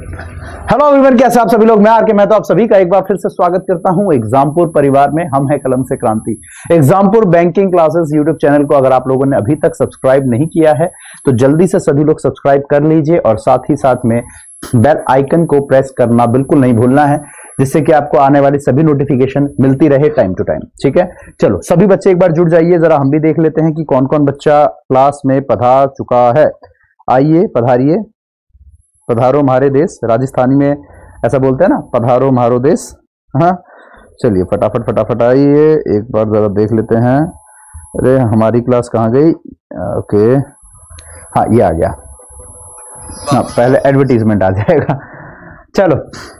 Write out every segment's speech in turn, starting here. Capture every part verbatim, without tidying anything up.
Hello everyone, कैसे आप सभी लोग। मैं आर के मैं तो आप सभी का एक बार फिर से स्वागत करता हूं एग्जामपुर परिवार में। हम है कलम से क्रांति। Exampur banking classes YouTube channel को अगर आप लोगों ने अभी तक सब्सक्राइब नहीं किया है तो जल्दी से सभी लोग सब्सक्राइब कर लीजिए और साथ ही साथ में बेल आइकन को प्रेस करना बिल्कुल नहीं भूलना है, जिससे कि आपको आने वाली सभी नोटिफिकेशन मिलती रहे टाइम टू टाइम। ठीक है, चलो सभी बच्चे एक बार जुड़ जाइए। जरा हम भी देख लेते हैं कि कौन कौन बच्चा क्लास में पधार चुका है। आइए, पधारिए। पधारो हमारे देश। राजस्थानी में ऐसा बोलते हैं ना, पधारो हमारो देश। हाँ, चलिए फटाफट फटाफट आइए, एक बार जरा देख लेते हैं। अरे हमारी क्लास कहाँ गई? ओके, हाँ ये आ गया। हाँ, पहले एडवर्टीजमेंट आ जाएगा। चलो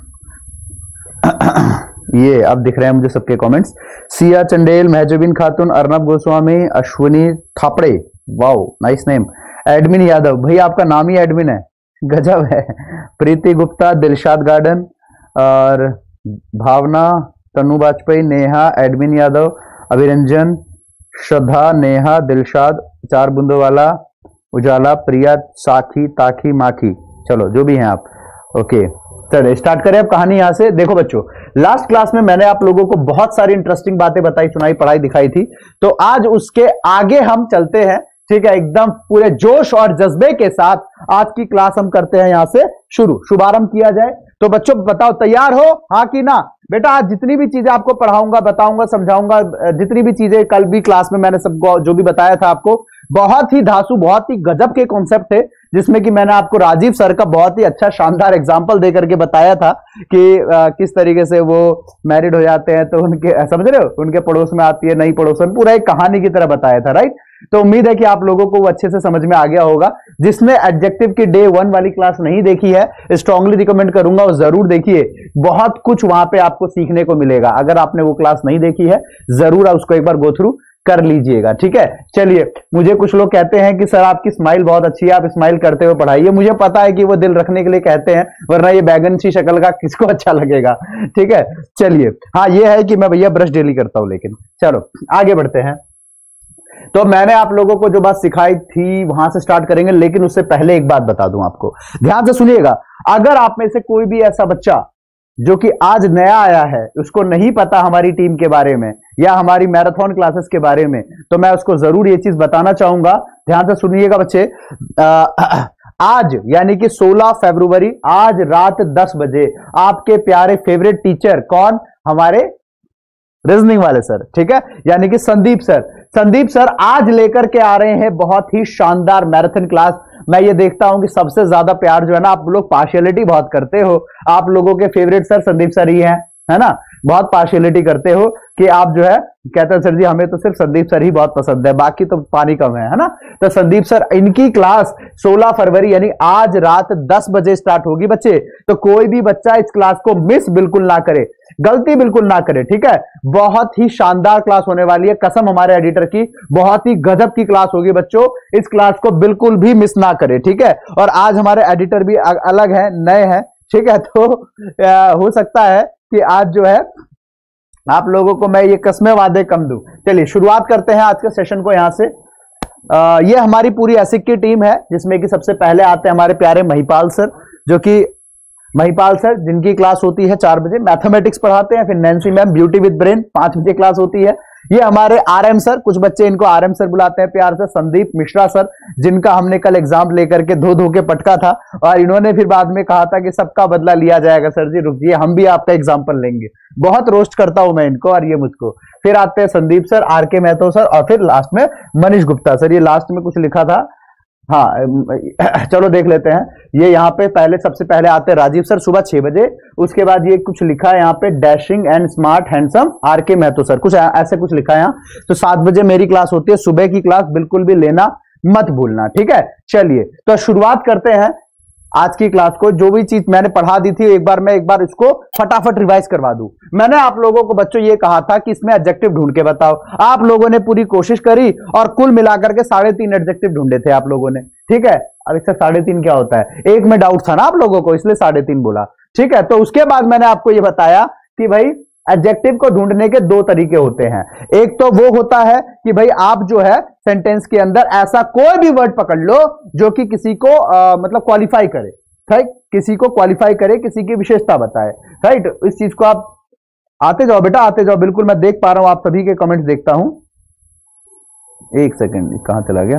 ये अब दिख रहे हैं मुझे सबके comments. Siya Chandel, Mahjabeen Khatoon, Arnab Goswami, Ashwini Thapde, wow nice name. Admin Yadav, भाई आपका नाम ही एडमिन है, गजब है। प्रीति गुप्ता, दिलशाद गार्डन और भावना, तनु वाजपेयी, नेहा, एडमिन यादव, अभिरंजन, श्रद्धा, नेहा, दिलशाद, चार बूंदों वाला, उजाला, प्रिया, साखी, ताखी, माखी, चलो जो भी हैं आप। ओके चलिए स्टार्ट करें अब कहानी। यहां से देखो बच्चों, लास्ट क्लास में मैंने आप लोगों को बहुत सारी इंटरेस्टिंग बातें बताई, सुनाई, पढ़ाई, दिखाई थी। तो आज उसके आगे हम चलते हैं। ठीक है, एकदम पूरे जोश और जज्बे के साथ आज की क्लास हम करते हैं यहां से शुरू। शुभारंभ किया जाए। तो बच्चों बताओ, तैयार हो हाँ कि ना? बेटा आज जितनी भी चीजें आपको पढ़ाऊंगा, बताऊंगा, समझाऊंगा, जितनी भी चीजें कल भी क्लास में मैंने सबको जो भी बताया था आपको, बहुत ही धांसू, बहुत ही गजब के कॉन्सेप्ट थे, जिसमें कि मैंने आपको राजीव सर का बहुत ही अच्छा शानदार एग्जांपल दे करके बताया था कि आ, किस तरीके से वो मैरिड हो जाते हैं तो उनके, समझ रहे हो, उनके पड़ोस में आती है नई पड़ोसन, पूरा एक कहानी की तरह बताया था। राइट, तो उम्मीद है कि आप लोगों को वो अच्छे से समझ में आ गया होगा। जिसने एडजेक्टिव की डे वन वाली क्लास नहीं देखी है, स्ट्रांगली रिकमेंड करूंगा वो जरूर देखिए। बहुत कुछ वहां पे आपको सीखने को मिलेगा। अगर आपने वो क्लास नहीं देखी है जरूर आप उसको एक बार गो थ्रू कर लीजिएगा। ठीक है, चलिए। मुझे कुछ लोग कहते हैं कि सर आपकी स्माइल बहुत अच्छी है, आप स्माइल करते हुए पढ़ाइए। मुझे पता है कि वो दिल रखने के लिए कहते हैं, वरना ये बैगन सी शक्ल का किसको अच्छा लगेगा। ठीक है, चलिए। हाँ ये है कि मैं भैया ब्रश डेली करता हूं, लेकिन चलो आगे बढ़ते हैं। तो मैंने आप लोगों को जो बात सिखाई थी वहां से स्टार्ट करेंगे, लेकिन उससे पहले एक बात बता दूं आपको, ध्यान से सुनिएगा। अगर आप में से कोई भी ऐसा बच्चा जो कि आज नया आया है, उसको नहीं पता हमारी टीम के बारे में या हमारी मैराथन क्लासेस के बारे में, तो मैं उसको जरूर ये चीज बताना चाहूंगा। ध्यान से सुनिएगा बच्चे। आ, आज यानी कि सोलह फरवरी, आज रात दस बजे आपके प्यारे फेवरेट टीचर कौन? हमारे रीजनिंग वाले सर। ठीक है, यानी कि संदीप सर। संदीप सर आज लेकर के आ रहे हैं बहुत ही शानदार मैराथन क्लास। मैं ये देखता हूं कि सबसे ज्यादा प्यार जो है ना, आप लोग पार्शियलिटी बहुत करते हो। आप लोगों के फेवरेट सर संदीप सर ही हैं, है ना? बहुत पार्शियलिटी करते हो कि आप जो है कहते हैं सर जी हमें तो सिर्फ संदीप सर ही बहुत पसंद है, बाकी तो पानी कम है, है ना? तो संदीप सर, इनकी क्लास सोलह फरवरी यानी आज रात दस बजे स्टार्ट होगी बच्चे। तो कोई भी बच्चा इस क्लास को मिस बिल्कुल ना करे, गलती बिल्कुल ना करे। ठीक है, बहुत ही शानदार क्लास होने वाली है, कसम हमारे एडिटर की, बहुत ही गजब की क्लास होगी बच्चों। इस क्लास को बिल्कुल भी मिस ना करे। ठीक है, और आज हमारे एडिटर भी अलग है, नए हैं। ठीक है, तो आ, हो सकता है कि आज जो है आप लोगों को मैं ये कसमें वादे कम दूं। चलिए शुरुआत करते हैं आज के सेशन को। यहां से आ, ये हमारी पूरी एसिक की टीम है, जिसमें कि सबसे पहले आते हैं हमारे प्यारे महिपाल सर, जो कि महिपाल सर जिनकी क्लास होती है चार बजे, मैथमेटिक्स पढ़ाते हैं। फिर Nancy ma'am beauty with brain पांच बजे क्लास होती है। ये हमारे आरएम सर, कुछ बच्चे इनको आरएम सर बुलाते हैं प्यार से, संदीप मिश्रा सर, जिनका हमने कल एग्जाम लेकर के धो धो के पटका था, और इन्होंने फिर बाद में कहा था कि सबका बदला लिया जाएगा सर जी, रुकिए हम भी आपका एग्जाम्पल लेंगे। बहुत रोस्ट करता हूं मैं इनको और ये मुझको। फिर आते हैं Sandeep sir, are K Mahato sir, और फिर लास्ट में मनीष गुप्ता सर। ये लास्ट में कुछ लिखा था, हाँ चलो देख लेते हैं। ये यहाँ पे पहले सबसे पहले आते हैं राजीव सर सुबह छह बजे। उसके बाद ये कुछ लिखा है यहाँ पे, dashing and smart handsome R K Mahato sir, कुछ ऐसे कुछ लिखा है यहाँ। तो सात बजे मेरी क्लास होती है, सुबह की क्लास बिल्कुल भी लेना मत भूलना। ठीक है, चलिए तो शुरुआत करते हैं आज की क्लास को। जो भी चीज मैंने पढ़ा दी थी एक बार मैं एक बार इसको फटाफट रिवाइज करवा दूं। मैंने आप लोगों को बच्चों ये कहा था कि इसमें एडजेक्टिव ढूंढ के बताओ। आप लोगों ने पूरी कोशिश करी और कुल मिलाकर के साढ़े तीन एडजेक्टिव ढूंढे थे आप लोगों ने। ठीक है, अब इससे साढ़े तीन क्या होता है, एक में डाउट था ना आप लोगों को, इसलिए साढ़े तीन बोला। ठीक है, तो उसके बाद मैंने आपको ये बताया कि भाई एडजेक्टिव को ढूंढने के दो तरीके होते हैं। एक तो वो होता है कि भाई आप जो है सेंटेंस के अंदर ऐसा कोई भी वर्ड पकड़ लो जो कि किसी को आ, मतलब क्वालिफाई करे। ठीक, किसी को क्वालिफाई करे, किसी की विशेषता बताए, राइट। इस चीज को आप आते जाओ बेटा, आते जाओ, बिल्कुल मैं देख पा रहा हूं, आप सभी के कमेंट्स देखता हूं। एक सेकेंड, कहां चला गया,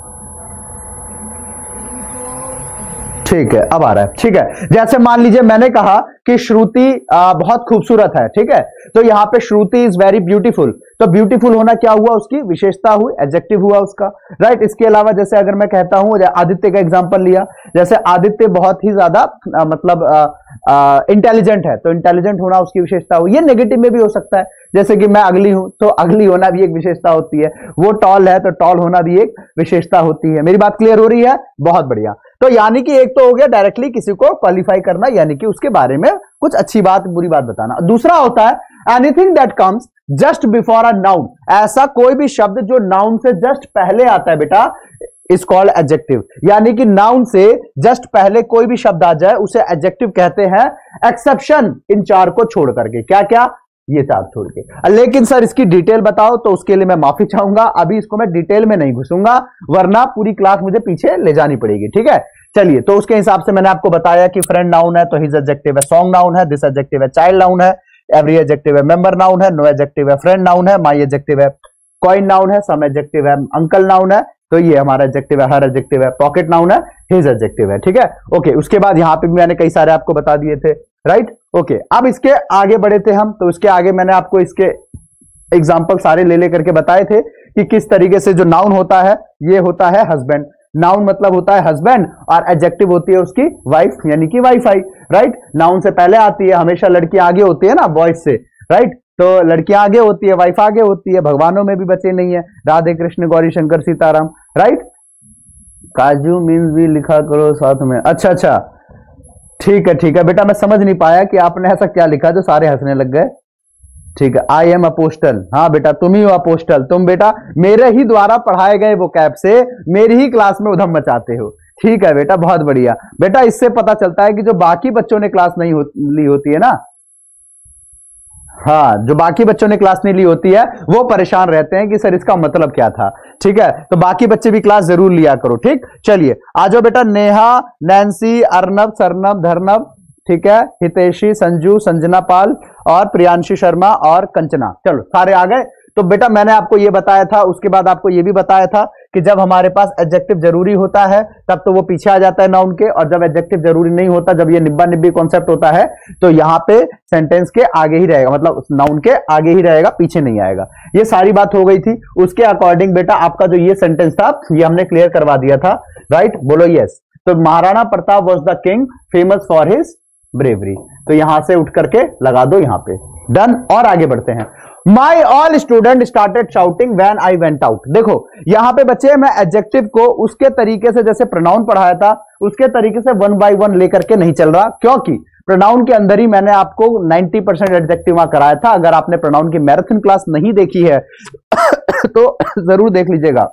ठीक है अब आ रहा है, ठीक है। जैसे मान लीजिए मैंने कहा कि श्रुति बहुत खूबसूरत है, ठीक है, तो यहां पे श्रुति इज वेरी ब्यूटीफुल, तो ब्यूटीफुल होना क्या हुआ, उसकी विशेषता हुई, एडजेक्टिव हुआ उसका, राइट। इसके अलावा जैसे अगर मैं कहता हूं, आदित्य का एग्जांपल लिया, जैसे आदित्य बहुत ही ज्यादा मतलब इंटेलिजेंट है, तो इंटेलिजेंट होना उसकी विशेषता हुई। ये नेगेटिव में भी हो सकता है, जैसे कि मैं अगली हूं, तो अगली होना भी एक विशेषता होती है। वो टॉल है, तो टॉल होना भी एक विशेषता होती है। मेरी बात क्लियर हो रही है, बहुत बढ़िया। तो यानी कि एक तो हो गया डायरेक्टली किसी को क्वालिफाई करना, यानी कि उसके बारे में कुछ अच्छी बात बुरी बात बताना। दूसरा होता है anything that comes just before a noun, ऐसा कोई भी शब्द जो नाउन से जस्ट पहले आता है बेटा, इज कॉल्ड एडजेक्टिव। यानी कि नाउन से जस्ट पहले कोई भी शब्द आ जाए उसे एडजेक्टिव कहते हैं, एक्सेप्शन इन चार को छोड़ करके। क्या क्या, ये चार छोड़ के। लेकिन सर इसकी डिटेल बताओ, तो उसके लिए मैं माफी चाहूंगा, अभी इसको मैं डिटेल में नहीं घुसूंगा, वरना पूरी क्लास मुझे पीछे ले जानी पड़ेगी, ठीक है। चलिए, तो उसके हिसाब से मैंने आपको बताया कि फ्रेंड नाउन है तो हिज एडजेक्टिव है, सॉन्ग नाउन है, दिस एडजेक्टिव है, चाइल्ड नाउन है, एवरी एडजेक्टिव है, मेंबर नाउन है, नो एडजेक्टिव है, फ्रेंड नाउन है, माई एडजेक्टिव है, कॉइन नाउन है, सम एडजेक्टिव है, अंकल नाउन है, तो ये हमारा एडजेक्टिव है, हर एडजेक्टिव है, पॉकेट नाउन है, हिज एडजेक्टिव है, ठीक है। ओके, उसके बाद यहां पे भी मैंने कई सारे आपको बता दिए थे, राइट। ओके, अब इसके आगे बढ़े थे हम, तो इसके आगे मैंने आपको इसके एग्जाम्पल सारे ले लेकर के बताए थे कि किस तरीके से जो नाउन होता है, ये होता है हस्बैंड। नाउन मतलब होता है हस्बैंड, और एडजेक्टिव होती है उसकी वाइफ, यानी कि वाईफाई, राइट। नाउन से पहले आती है, हमेशा लड़की आगे होती है ना वॉइस से, राइट। तो लड़कियां आगे होती है, वाइफ आगे होती है, भगवानों में भी बचे नहीं है, राधे कृष्ण गौरी शंकर सीताराम, राइट। काजू मीन्स भी लिखा करो साथ में, अच्छा अच्छा, ठीक है ठीक है बेटा, मैं समझ नहीं पाया कि आपने ऐसा क्या लिखा जो सारे हंसने लग गए। ठीक है, आई एम अपोस्टल, हाँ बेटा तुम ही हो अपोस्टल, तुम बेटा मेरे ही द्वारा पढ़ाए गए वो कैब से मेरी ही क्लास में उधम मचाते हो। ठीक है बेटा, बहुत बढ़िया बेटा। इससे पता चलता है कि जो बाकी बच्चों ने क्लास नहीं हो, ली होती है ना, हाँ, जो बाकी बच्चों ने क्लास नहीं ली होती है वो परेशान रहते हैं कि सर इसका मतलब क्या था। ठीक है, तो बाकी बच्चे भी क्लास जरूर लिया करो। ठीक, चलिए आ जाओ बेटा। नेहा, नैन्सी, अर्नब, सरनब, धरनब, ठीक है, हितेशी, संजू, संजना पाल और प्रियांशी शर्मा और कंचना, चलो सारे आ गए। तो बेटा मैंने आपको ये बताया था, उसके बाद आपको ये भी बताया था कि जब हमारे पास एडजेक्टिव जरूरी होता है तब तो वो पीछे आ जाता है नाउन के, और जब एडजेक्टिव जरूरी नहीं होता, जब ये निब्बा निब्बी कॉन्सेप्ट होता है, तो यहां पे सेंटेंस के आगे ही रहेगा, मतलब नाउन के आगे ही रहेगा, पीछे नहीं आएगा। ये सारी बात हो गई थी। उसके अकॉर्डिंग बेटा आपका जो ये सेंटेंस था ये हमने क्लियर करवा दिया था, राइट, बोलो यस। तो Maharana Pratap was the king famous for his bravery, तो यहां से उठ करके लगा दो यहां पे, डन। और आगे बढ़ते हैं। My all student started shouting when I went out. देखो यहां पे बच्चे मैं एडजेक्टिव को उसके तरीके से जैसे प्रोनाउन पढ़ाया था उसके तरीके से वन बाय वन लेकर के नहीं चल रहा, क्योंकि प्रोनाउन के अंदर ही मैंने आपको नब्बे परसेंट एडजेक्टिव वहां कराया था। अगर आपने प्रोनाउन की मैराथन क्लास नहीं देखी है तो जरूर देख लीजिएगा।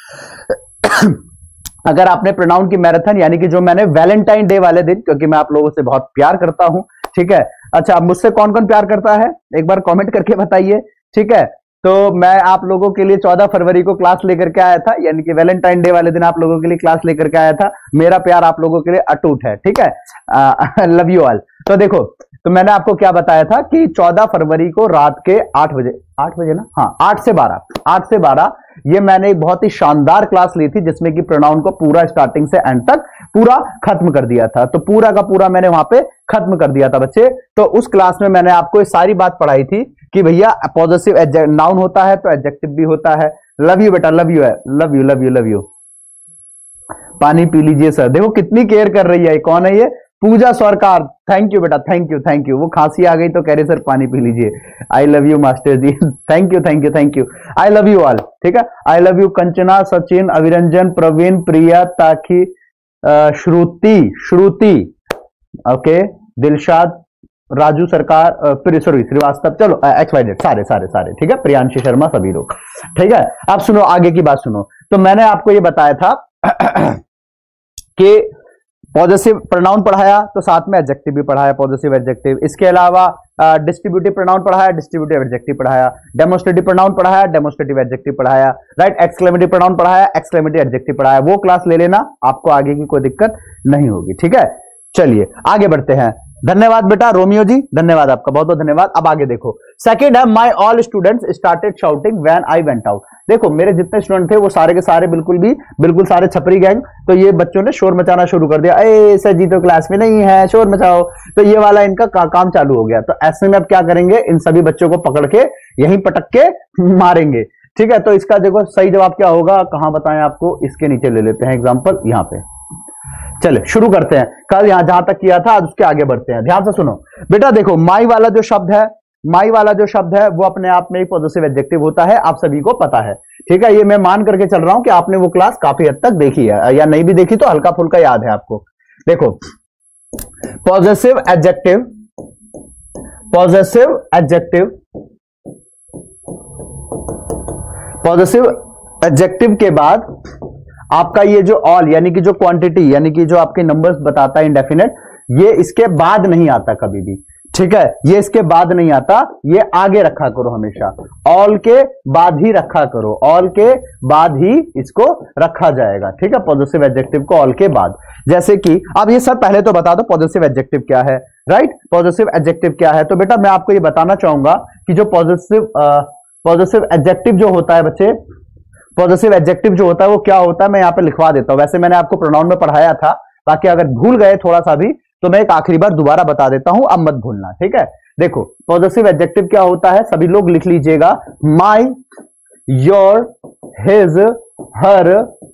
अगर आपने प्रोनाउन की मैराथन, यानी कि जो मैंने वैलेंटाइन डे वाले दिन, क्योंकि मैं आप लोगों से बहुत प्यार करता हूं, ठीक है। अच्छा, मुझसे कौन कौन प्यार करता है एक बार कमेंट करके बताइए, ठीक है। तो मैं आप लोगों के लिए चौदह फरवरी को क्लास लेकर के आया था, यानी कि वैलेंटाइन डे वाले दिन आप लोगों के लिए क्लास लेकर के आया था। मेरा प्यार आप लोगों के लिए अटूट है, ठीक है। Love you all. तो देखो, तो मैंने आपको क्या बताया था कि चौदह फरवरी को रात के आठ बजे, आठ बजे ना, हाँ, आठ से बारह, आठ से बारह ये मैंने एक बहुत ही शानदार क्लास ली थी जिसमें कि प्रोनाउन को पूरा स्टार्टिंग से एंड तक पूरा खत्म कर दिया था। तो पूरा का पूरा मैंने वहां पे खत्म कर दिया था बच्चे। तो उस क्लास में मैंने आपको ये सारी बात पढ़ाई थी कि भैया पॉजिटिव नाउन होता है तो एडजेक्टिव भी होता है। लव यू बेटा, लव यू है, love you love you love you. पानी पी लीजिए सर, देखो कितनी केयर कर रही है। कौन है ये? पूजा सरकार, थैंक यू बेटा, थैंक यू थैंक यू। वो खांसी आ गई तो कह रहे सर पानी पी लीजिए। I love you master ji, thank you thank you thank you. I love you all, ठीक है। I love you Kanchana, Sachin, Abhiranjan, Praveen, Priya, Takhi, Shruti, Shruti, okay, Dilshad, Raju Sarkar, sorry Srivastava, चलो एक्स वाई जेड, सारे सारे सारे, ठीक है। प्रियांशी शर्मा, सभी लोग, ठीक है। अब सुनो आगे की बात सुनो। तो मैंने आपको ये बताया था कि पॉजिटिव प्रोनाउन पढ़ाया तो साथ में एडजेक्टिव भी पढ़ाया, पॉजिटिव एडजेक्टिव। इसके अलावा डिस्ट्रीब्यूटिव प्रोनाउन पढ़ाया, डिस्ट्रीब्यूटिव एडजेक्टिव पढ़ाया, डेमोस्ट्रेटिव प्रोनाउन पढ़ाया, डेमोस्ट्रेटिव एडजेक्टिव पढ़ाया, राइट, एक्सक्लेमेटिव प्रोनाउन पढ़ाया, एक्सक्लेमेटिव एडजेक्टिव पढ़ाया। वो क्लास ले लेना, आपको आगे की कोई दिक्कत नहीं होगी, ठीक है। चलिए आगे बढ़ते हैं। धन्यवाद बेटा रोमियो जी, धन्यवाद आपका, बहुत बहुत धन्यवाद। अब आगे देखो, सेकंड है my all students started shouting when I went out. देखो मेरे जितने स्टूडेंट थे वो सारे के सारे बिल्कुल भी बिल्कुल सारे छपरी गैंग, तो ये बच्चों ने शोर मचाना शुरू कर दिया, ए सर जी तो क्लास में नहीं है, शोर मचाओ। तो ये वाला इनका का, काम चालू हो गया। तो ऐसे में अब क्या करेंगे, इन सभी बच्चों को पकड़ के यहीं पटक के मारेंगे, ठीक है। तो इसका देखो सही जवाब क्या होगा, कहां बताएं आपको, इसके नीचे ले लेते हैं एग्जाम्पल, यहां पे। चले शुरू करते हैं, कल यहां जहां तक किया था आज उसके आगे बढ़ते हैं। ध्यान से सुनो बेटा, देखो माई वाला जो शब्द है, माई वाला जो शब्द है वो अपने आप में ही पॉजिटिव एडजेक्टिव होता है, आप सभी को पता है, ठीक है। ये मैं मान करके चल रहा हूं कि आपने वो क्लास काफी हद तक देखी है, या नहीं भी देखी तो हल्का फुल्का याद है आपको। देखो positive adjective, positive adjective, positive adjective के बाद आपका ये जो ऑल यानी कि जो क्वांटिटी यानी कि जो आपके नंबर्स बताता है इंडेफिनेट, ये इसके बाद नहीं आता कभी भी, ठीक है। ये इसके बाद नहीं आता, ये आगे रखा करो हमेशा, ऑल के बाद ही रखा करो, ऑल के बाद ही इसको रखा जाएगा, ठीक है। पॉजिटिव एडजेक्टिव को ऑल के बाद, जैसे कि अब ये सब पहले तो बता दो पॉजिटिव एडजेक्टिव क्या है, राइट। पॉजिटिव एडजेक्टिव क्या है, तो बेटा मैं आपको ये बताना चाहूंगा कि जो पॉजिटिव पॉजिटिव एडजेक्टिव जो होता है बच्चे, पॉजिटिव एडजेक्टिव जो होता है वो क्या होता है, मैं यहां पे लिखवा देता हूं। वैसे मैंने आपको प्रोनाउन में पढ़ाया था, बाकी अगर भूल गए थोड़ा सा भी तो मैं एक आखिरी बार दोबारा बता देता हूं, अब मत भूलना, ठीक है। देखो पॉजिटिव एडजेक्टिव क्या होता है, सभी लोग लिख लीजिएगा, my, your, his, her,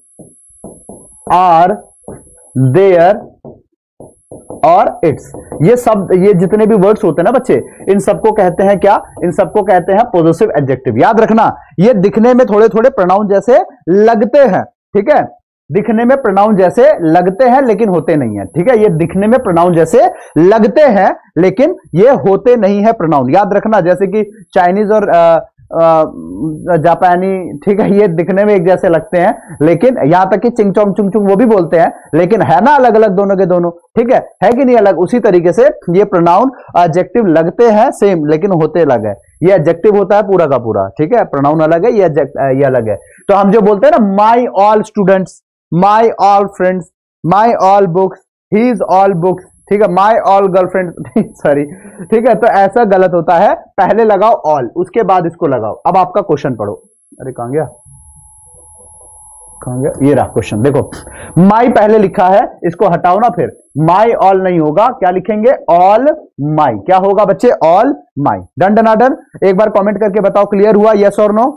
our, their और इट्स, ये सब ये जितने भी वर्ड्स होते हैं ना बच्चे, इन सबको कहते हैं क्या, इन सबको कहते हैं पॉजिटिव एडजेक्टिव। याद रखना ये दिखने में थोड़े थोड़े प्रोनाउन जैसे लगते हैं, ठीक है, दिखने में प्रोनाउन जैसे लगते हैं लेकिन होते नहीं है, ठीक है। ये दिखने में प्रोनाउन जैसे लगते हैं लेकिन ये होते नहीं है प्रोनाउन, याद रखना। जैसे कि चाइनीज और आ, जापानी, ठीक है, ये दिखने में एक जैसे लगते हैं लेकिन यहां तक कि चिंग चोंग चुंग चुंग वो भी बोलते हैं, लेकिन है ना अलग अलग दोनों के दोनों, ठीक है है कि नहीं अलग। उसी तरीके से ये प्रोनाउन एडजेक्टिव लगते हैं सेम लेकिन होते अलग है। ये एडजेक्टिव होता है पूरा का पूरा, ठीक है, प्रोनाउन अलग है, ये ये अलग है। तो हम जो बोलते हैं ना, my all students, my all friends, my all books, his all books, ठीक है, माई ऑल गर्लफ्रेंड, सॉरी, ठीक है। तो ऐसा गलत होता है, पहले लगाओ ऑल, उसके बाद इसको लगाओ। अब आपका क्वेश्चन पढ़ो, अरे कहां गया कहां गया ये रहा क्वेश्चन। देखो माई पहले लिखा है, इसको हटाओ ना, फिर माई ऑल नहीं होगा, क्या लिखेंगे, ऑल माई। क्या होगा बच्चे, all my. Done done done, एक बार कमेंट करके बताओ क्लियर हुआ, यस और नो।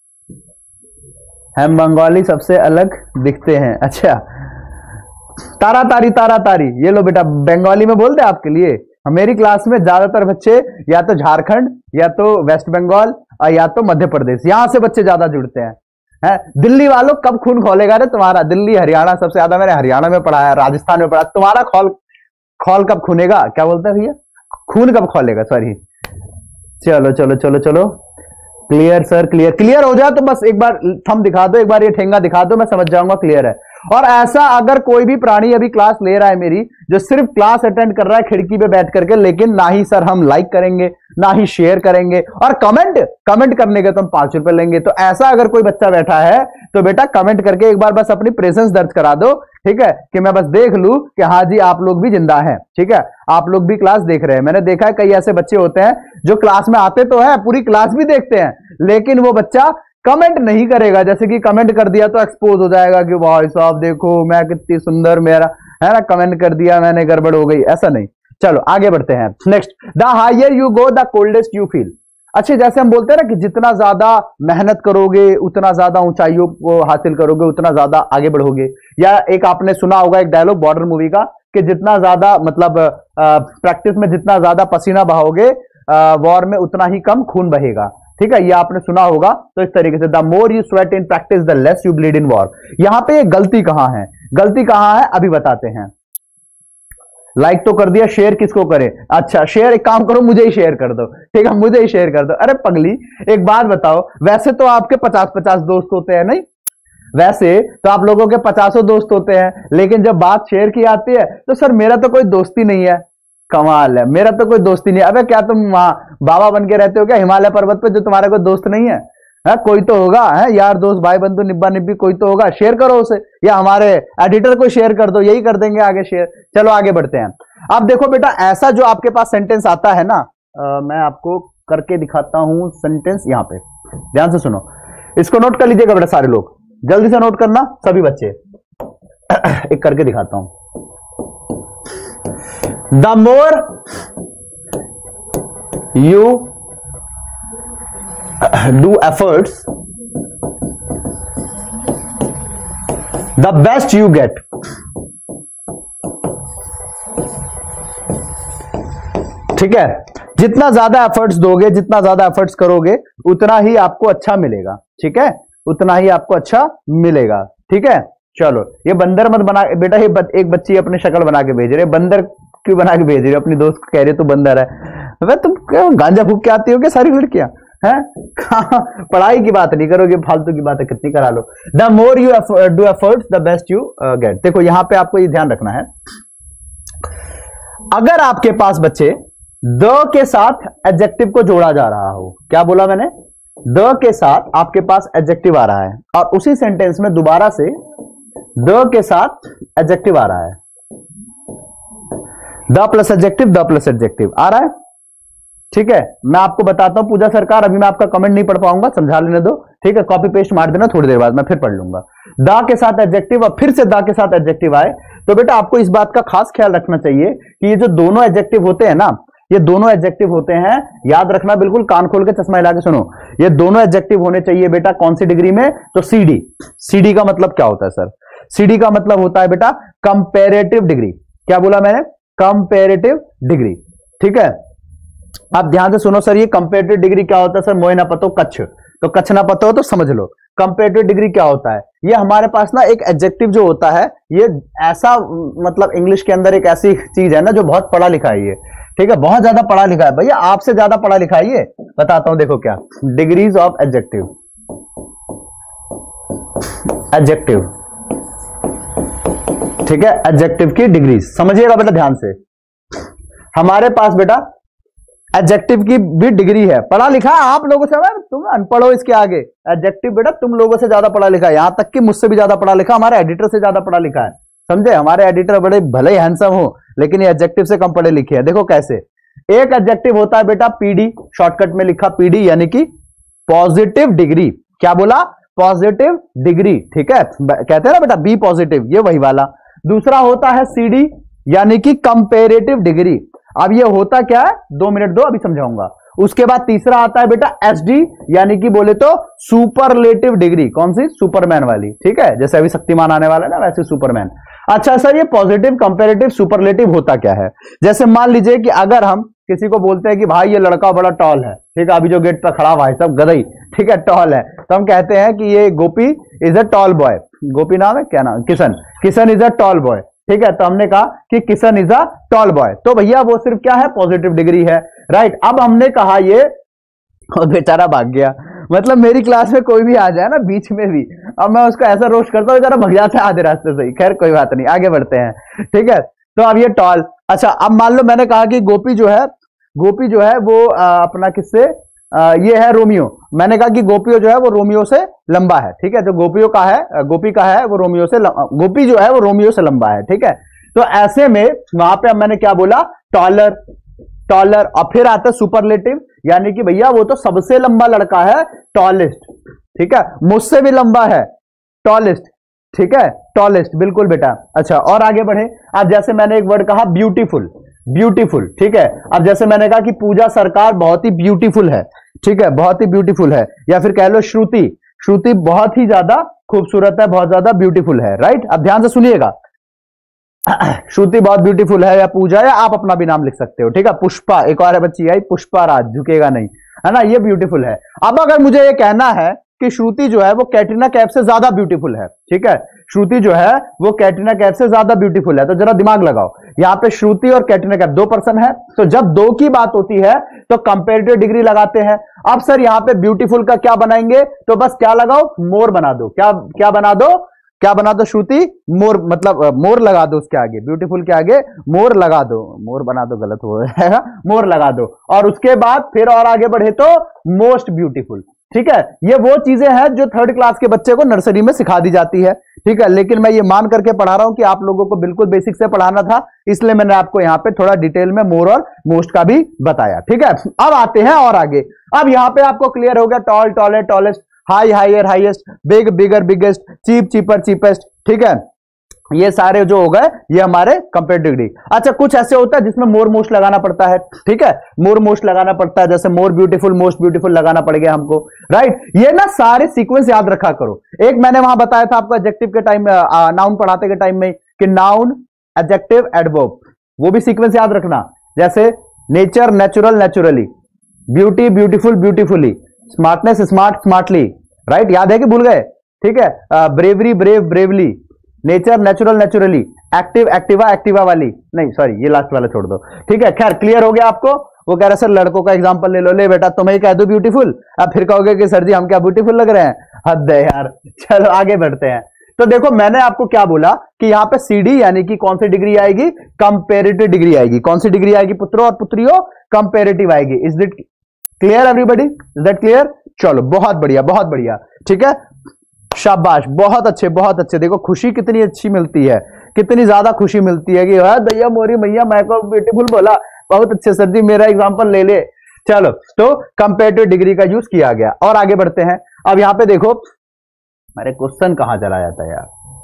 हम बंगाली सबसे अलग दिखते हैं, अच्छा, तारा तारी तारा तारी, ये लो बेटा बंगाली में बोल दे आपके लिए। मेरी क्लास में ज्यादातर बच्चे या तो झारखंड या तो वेस्ट बंगाल या तो मध्य प्रदेश, यहां से बच्चे ज्यादा जुड़ते हैं। है दिल्ली वालों कब खून खोलेगा रे तुम्हारा, दिल्ली हरियाणा सबसे ज्यादा मैंने हरियाणा में पढ़ा है, राजस्थान में पढ़ा, तुम्हारा खोल खोल कब खुनेगा, क्या बोलते हैं भैया, खून कब खोलेगा, सॉरी। चलो चलो चलो चलो, क्लियर सर, क्लियर क्लियर हो जाए तो बस एक बार थंब दिखा दो, एक बार ये ठेंगा दिखा दो, मैं समझ जाऊंगा क्लियर है। और ऐसा अगर कोई भी प्राणी अभी क्लास ले रहा है मेरी, जो सिर्फ क्लास अटेंड कर रहा है खिड़की पे बैठ करके, लेकिन ना ही सर हम लाइक करेंगे ना ही शेयर करेंगे, और कमेंट कमेंट करने के तो हम पांच रुपए लेंगे, तो ऐसा अगर कोई बच्चा बैठा है तो बेटा कमेंट करके एक बार बस अपनी प्रेजेंस दर्ज करा दो, ठीक है, कि मैं बस देख लूं कि हाँ जी आप लोग भी जिंदा हैं, ठीक है, आप लोग भी क्लास देख रहे हैं। मैंने देखा है कई ऐसे बच्चे होते हैं जो क्लास में आते तो है, पूरी क्लास भी देखते हैं, लेकिन वो बच्चा कमेंट नहीं करेगा। जैसे कि कमेंट कर दिया तो एक्सपोज हो जाएगा कि भाई साहब देखो मैं कितनी सुंदर, मेरा है ना, कमेंट कर दिया मैंने, गड़बड़ हो गई, ऐसा नहीं। चलो आगे बढ़ते हैं। Next, the higher you go the coldest you feel. अच्छे, जैसे हम बोलते हैं ना कि जितना ज्यादा मेहनत करोगे उतना ज्यादा ऊंचाइयों को हासिल करोगे, उतना ज्यादा आगे बढ़ोगे। या एक आपने सुना होगा एक डायलॉग बॉर्डर मूवी का, कि जितना ज्यादा मतलब प्रैक्टिस में जितना ज्यादा पसीना बहाओगे वॉर में उतना ही कम खून बहेगा, ठीक है, ये आपने सुना होगा। तो इस तरीके से the more you sweat in practice the less you bleed in war. यहां पे गलती कहां है, गलती कहां है अभी बताते हैं। लाइक तो कर दिया, शेयर किसको करें, अच्छा शेयर एक काम करो मुझे ही शेयर कर दो, ठीक है, मुझे ही शेयर कर दो। अरे पगली एक बात बताओ, वैसे तो आपके पचास पचास दोस्त होते हैं, नहीं वैसे तो आप लोगों के पचासों दोस्त होते हैं, लेकिन जब बात शेयर की आती है तो सर मेरा तो कोई दोस्ती नहीं है। कमाल है, मेरा तो कोई दोस्ती नहीं है। अबे क्या तुम वहां बाबा बन के रहते हो क्या हिमालय पर्वत पे, जो तुम्हारा कोई दोस्त नहीं है? है, कोई तो होगा है, यार दोस्त भाई बंधु निब्बा निब्बी कोई तो होगा, शेयर करो उसे या हमारे एडिटर को शेयर कर दो, यही कर देंगे आगे शेयर। चलो आगे बढ़ते हैं। अब देखो बेटा, ऐसा जो आपके पास सेंटेंस आता है ना, आ, मैं आपको करके दिखाता हूं सेंटेंस, यहां पे ध्यान से सुनो, इसको नोट कर लीजिएगा बेटा सारे लोग, जल्दी से नोट करना सभी बच्चे। एक करके दिखाता हूं। The more you do efforts, the best you get। ठीक है, जितना ज्यादा एफर्ट्स दोगे, जितना ज्यादा एफर्ट्स करोगे, उतना ही आपको अच्छा मिलेगा। ठीक है, उतना ही आपको अच्छा मिलेगा। ठीक है, चलो ये बंदर मत बना बेटा, ये बत, एक बच्ची अपनी शक्ल बना के भेज रहे, बंदर क्यों बना के भेज रही हो? अपनी दोस्त को कह रही तो बंदर है। वे तुम क्या गांजा फूक के आती हो क्या सारी लड़कियां हैं? पढ़ाई की बात नहीं करोगे, फालतू की बातें कितनी करा लो। The more you do efforts the best you get. देखो यहां पे आपको ये ध्यान रखना है, अगर आपके पास बच्चे द के साथ एडजेक्टिव को जोड़ा जा रहा हो, क्या बोला मैंने? द के साथ आपके पास एडजेक्टिव आ रहा है और उसी सेंटेंस में दोबारा से द के साथ एडजेक्टिव आ रहा है, the plus adjective, the plus adjective आ रहा है। ठीक है, मैं आपको बताता हूं पूजा सरकार, अभी मैं आपका कमेंट नहीं पढ़ पाऊंगा, समझा लेने दो। ठीक है, कॉपी पेस्ट मार देना, थोड़ी देर बाद मैं फिर पढ़ लूंगा। दा के साथ एडजेक्टिव और फिर से दा के साथ एडजेक्टिव आए तो बेटा आपको इस बात का खास ख्याल रखना चाहिए कि ये जो दोनों एडजेक्टिव होते हैं ना, ये दोनों एडजेक्टिव होते हैं, याद रखना बिल्कुल, कान खोल के चश्मा हिला के सुनो, ये दोनों एडजेक्टिव होने चाहिए बेटा कौन सी डिग्री में? तो सीडी। सीडी का मतलब क्या होता है सर? सीडी का मतलब होता है बेटा कंपैरेटिव डिग्री। क्या बोला मैंने? Comparative degree. ठीक है, आप ध्यान से सुनो सर, ये कंपैरेटिव डिग्री क्या होता है सर? मोए ना पतो कच्छ, तो कच्छ ना पतो तो समझ लो कंपैरेटिव डिग्री क्या होता है। ये हमारे पास ना एक एडजेक्टिव जो होता है, ये ऐसा मतलब इंग्लिश के अंदर एक ऐसी चीज है ना जो बहुत पढ़ा लिखा है ये। ठीक है, बहुत ज्यादा पढ़ा लिखा है भैया, आपसे ज्यादा पढ़ा लिखा है ये। बताता हूं, देखो क्या डिग्रीज ऑफ एडजेक्टिव। एडजेक्टिव, ठीक है, एडजेक्टिव की डिग्रीज समझिएगा बेटा ध्यान से। हमारे पास बेटा एडजेक्टिव की भी डिग्री है, पढ़ा लिखा आप लोगों से, तुम अनपढ़ हो इसके आगे। एडजेक्टिव बेटा तुम लोगों से ज्यादा पढ़ा लिखा है, यहां तक कि मुझसे भी ज्यादा पढ़ा लिखा, हमारे एडिटर से ज्यादा पढ़ा लिखा है। समझे, हमारे एडिटर बड़े भले ही हैंडसम हो लेकिन ये एडजेक्टिव से कम पढ़े लिखे हैं। देखो कैसे, एक एडजेक्टिव होता है बेटा पीडी, शॉर्टकट में लिखा पीडी, यानी कि पॉजिटिव डिग्री। क्या बोला? Positive degree. ठीक है, कहते हैं ना बेटा बी पॉजिटिव, ये वही वाला। दूसरा होता है सीडी, यानी कि कंपेरेटिव डिग्री। अब ये होता क्या है, दो मिनट दो, अभी समझाऊंगा। उसके बाद तीसरा आता है बेटा एसडी, यानी कि बोले तो सुपरलेटिव डिग्री। कौन सी? सुपरमैन वाली। ठीक है, जैसे अभी शक्तिमान आने वाला है ना, वैसे सुपरमैन। अच्छा सर, ये पॉजिटिव, कंपेरेटिव, सुपरलेटिव होता क्या है? जैसे मान लीजिए कि अगर हम किसी को बोलते हैं कि भाई ये लड़का बड़ा टॉल है, ठीक है, अभी जो गेट पर खड़ा हुआ है सब गदई, ठीक है, टॉल है, तो हम कहते हैं कि ये Gopi is a tall boy. Gopi नाम है, क्या नाम? Kishan. Kishan is a tall boy. ठीक है, तो हमने कहा कि Kishan is a tall boy, तो भैया वो सिर्फ क्या है? पॉजिटिव डिग्री है। राइट, अब हमने कहा ये बेचारा भाग गया, मतलब मेरी क्लास में कोई भी आ जाए ना बीच में भी, अब मैं उसको ऐसा रोस्ट करता हूँ, बेचारा भग जाता है आधे रास्ते से ही। खैर कोई बात नहीं, आगे बढ़ते हैं। ठीक है, तो अब ये टॉल। अच्छा, अब मान लो मैंने कहा कि गोपी जो है, गोपी जो है वो आ, अपना किससे, आ, ये है रोमियो। मैंने कहा कि गोपियो जो है वो रोमियो से लंबा है। ठीक है, जो गोपियो का है, गोपी का है वो रोमियो से, गोपी जो है वो रोमियो से लंबा है। ठीक है, तो ऐसे में वहां पे अब मैंने क्या बोला? टॉलर। टॉलर, और फिर आता है सुपरलेटिव, यानी कि भैया वो तो सबसे लंबा लड़का है, टॉलेस्ट। ठीक है, मुझसे भी लंबा है, टॉलेस्ट। ठीक है, टॉलेस्ट, बिल्कुल बेटा। अच्छा, और आगे बढ़े। अब जैसे मैंने एक वर्ड कहा ब्यूटीफुल, ब्यूटीफुल। ठीक है, अब जैसे मैंने कहा कि पूजा सरकार बहुत ही ब्यूटीफुल है। ठीक है, बहुत ही ब्यूटीफुल है, या फिर कह लो श्रुति, श्रुति बहुत ही ज्यादा खूबसूरत है, बहुत ज्यादा ब्यूटीफुल है। राइट, अब ध्यान से सुनिएगा, श्रुति बहुत ब्यूटीफुल है, या पूजा, या आप अपना भी नाम लिख सकते हो। ठीक है, पुष्पा, एक और बच्ची आई पुष्पा राज, झुकेगा नहीं, है ना, ये ब्यूटीफुल है। अब अगर मुझे ये कहना है कि श्रुति जो है वो कैटरीना कैफ से ज्यादा ब्यूटीफुल है, ठीक है, श्रुति जो है वो कैटरीना कैफ से ज्यादा ब्यूटीफुल है, तो जरा दिमाग लगाओ, यहाँ पे श्रुति और कैटरीना कैफ दो पर्सन है, तो जब दो की बात होती है तो कंपेरेटिव डिग्री लगाते हैं। अब सर यहाँ पे ब्यूटीफुल का क्या बनाएंगे? तो बस क्या लगाओ? मोर बना दो। क्या क्या बना दो? क्या बना दो? श्रुति मोर, मतलब मोर लगा दो उसके आगे, ब्यूटीफुल के आगे मोर लगा दो। मोर बना दो, गलत हो जाएगा, मोर लगा दो। और उसके बाद फिर और आगे बढ़े तो मोस्ट ब्यूटीफुल। ठीक है, ये वो चीजें हैं जो थर्ड क्लास के बच्चे को नर्सरी में सिखा दी जाती है, ठीक है, लेकिन मैं ये मान करके पढ़ा रहा हूं कि आप लोगों को बिल्कुल बेसिक से पढ़ाना था, इसलिए मैंने आपको यहां पे थोड़ा डिटेल में मोर और मोस्ट का भी बताया, ठीक है। अब आते हैं और आगे। अब यहां पे आपको क्लियर हो गया, tall tallest tallest, high higher highest, big bigger biggest, cheap cheaper cheapest, ठीक है, ये सारे जो हो गए ये हमारे कंपेरेटिव डिग्री। अच्छा, कुछ ऐसे होता है जिसमें मोर मोस्ट लगाना पड़ता है, ठीक है, मोर मोस्ट लगाना पड़ता है, जैसे मोर ब्यूटीफुल, मोस्ट ब्यूटीफुल लगाना पड़ गया हमको, राइट। ये ना सारे सीक्वेंस याद रखा करो। एक मैंने वहां बताया था आपको एडजेक्टिव के टाइम, नाउन पढ़ाते के टाइम में, कि नाउन, एडजेक्टिव, एडवर्ब, वो भी सीक्वेंस याद रखना, जैसे nature, natural, naturally, beauty, beautiful, beautifully, smartness, smart, smartly, right, याद है कि भूल गए, ठीक है, bravery, brave, bravely, nature, natural, naturally, active, Activa, Activa वाली, नहीं सॉरी ये लास्ट वाला छोड़ दो, ठीक है। खैर क्लियर हो गया आपको। वो कह रहा सर लड़कों का एग्जांपल ले लो, ले बेटा तुम्हें कह दो ब्यूटीफुल, अब फिर कहोगे कि सर जी हम क्या ब्यूटीफुल लग रहे हैं, हद है यार। चलो आगे बढ़ते हैं। तो देखो मैंने आपको क्या बोला कि यहां पे सीडी यानी कि कौन सी डिग्री आएगी, कंपेरेटिव डिग्री आएगी। कौन सी डिग्री आएगी पुत्रों और पुत्रियों, कंपेरेटिव आएगी। Is that clear everybody, is that clear? चलो बहुत बढ़िया बहुत बढ़िया, ठीक है, शाबाश, बहुत अच्छे बहुत अच्छे। देखो खुशी कितनी अच्छी मिलती है, कितनी ज्यादा खुशी मिलती है कि हाँ दैया मोरी मैया मैं को ब्यूटीफुल बोला, बहुत अच्छे सर जी मेरा एग्जांपल ले ले। चलो तो कंपेरेटिव डिग्री का यूज किया गया। और आगे बढ़ते हैं। अब यहां पे देखो, अरे क्वेश्चन कहां चला जाता है यार,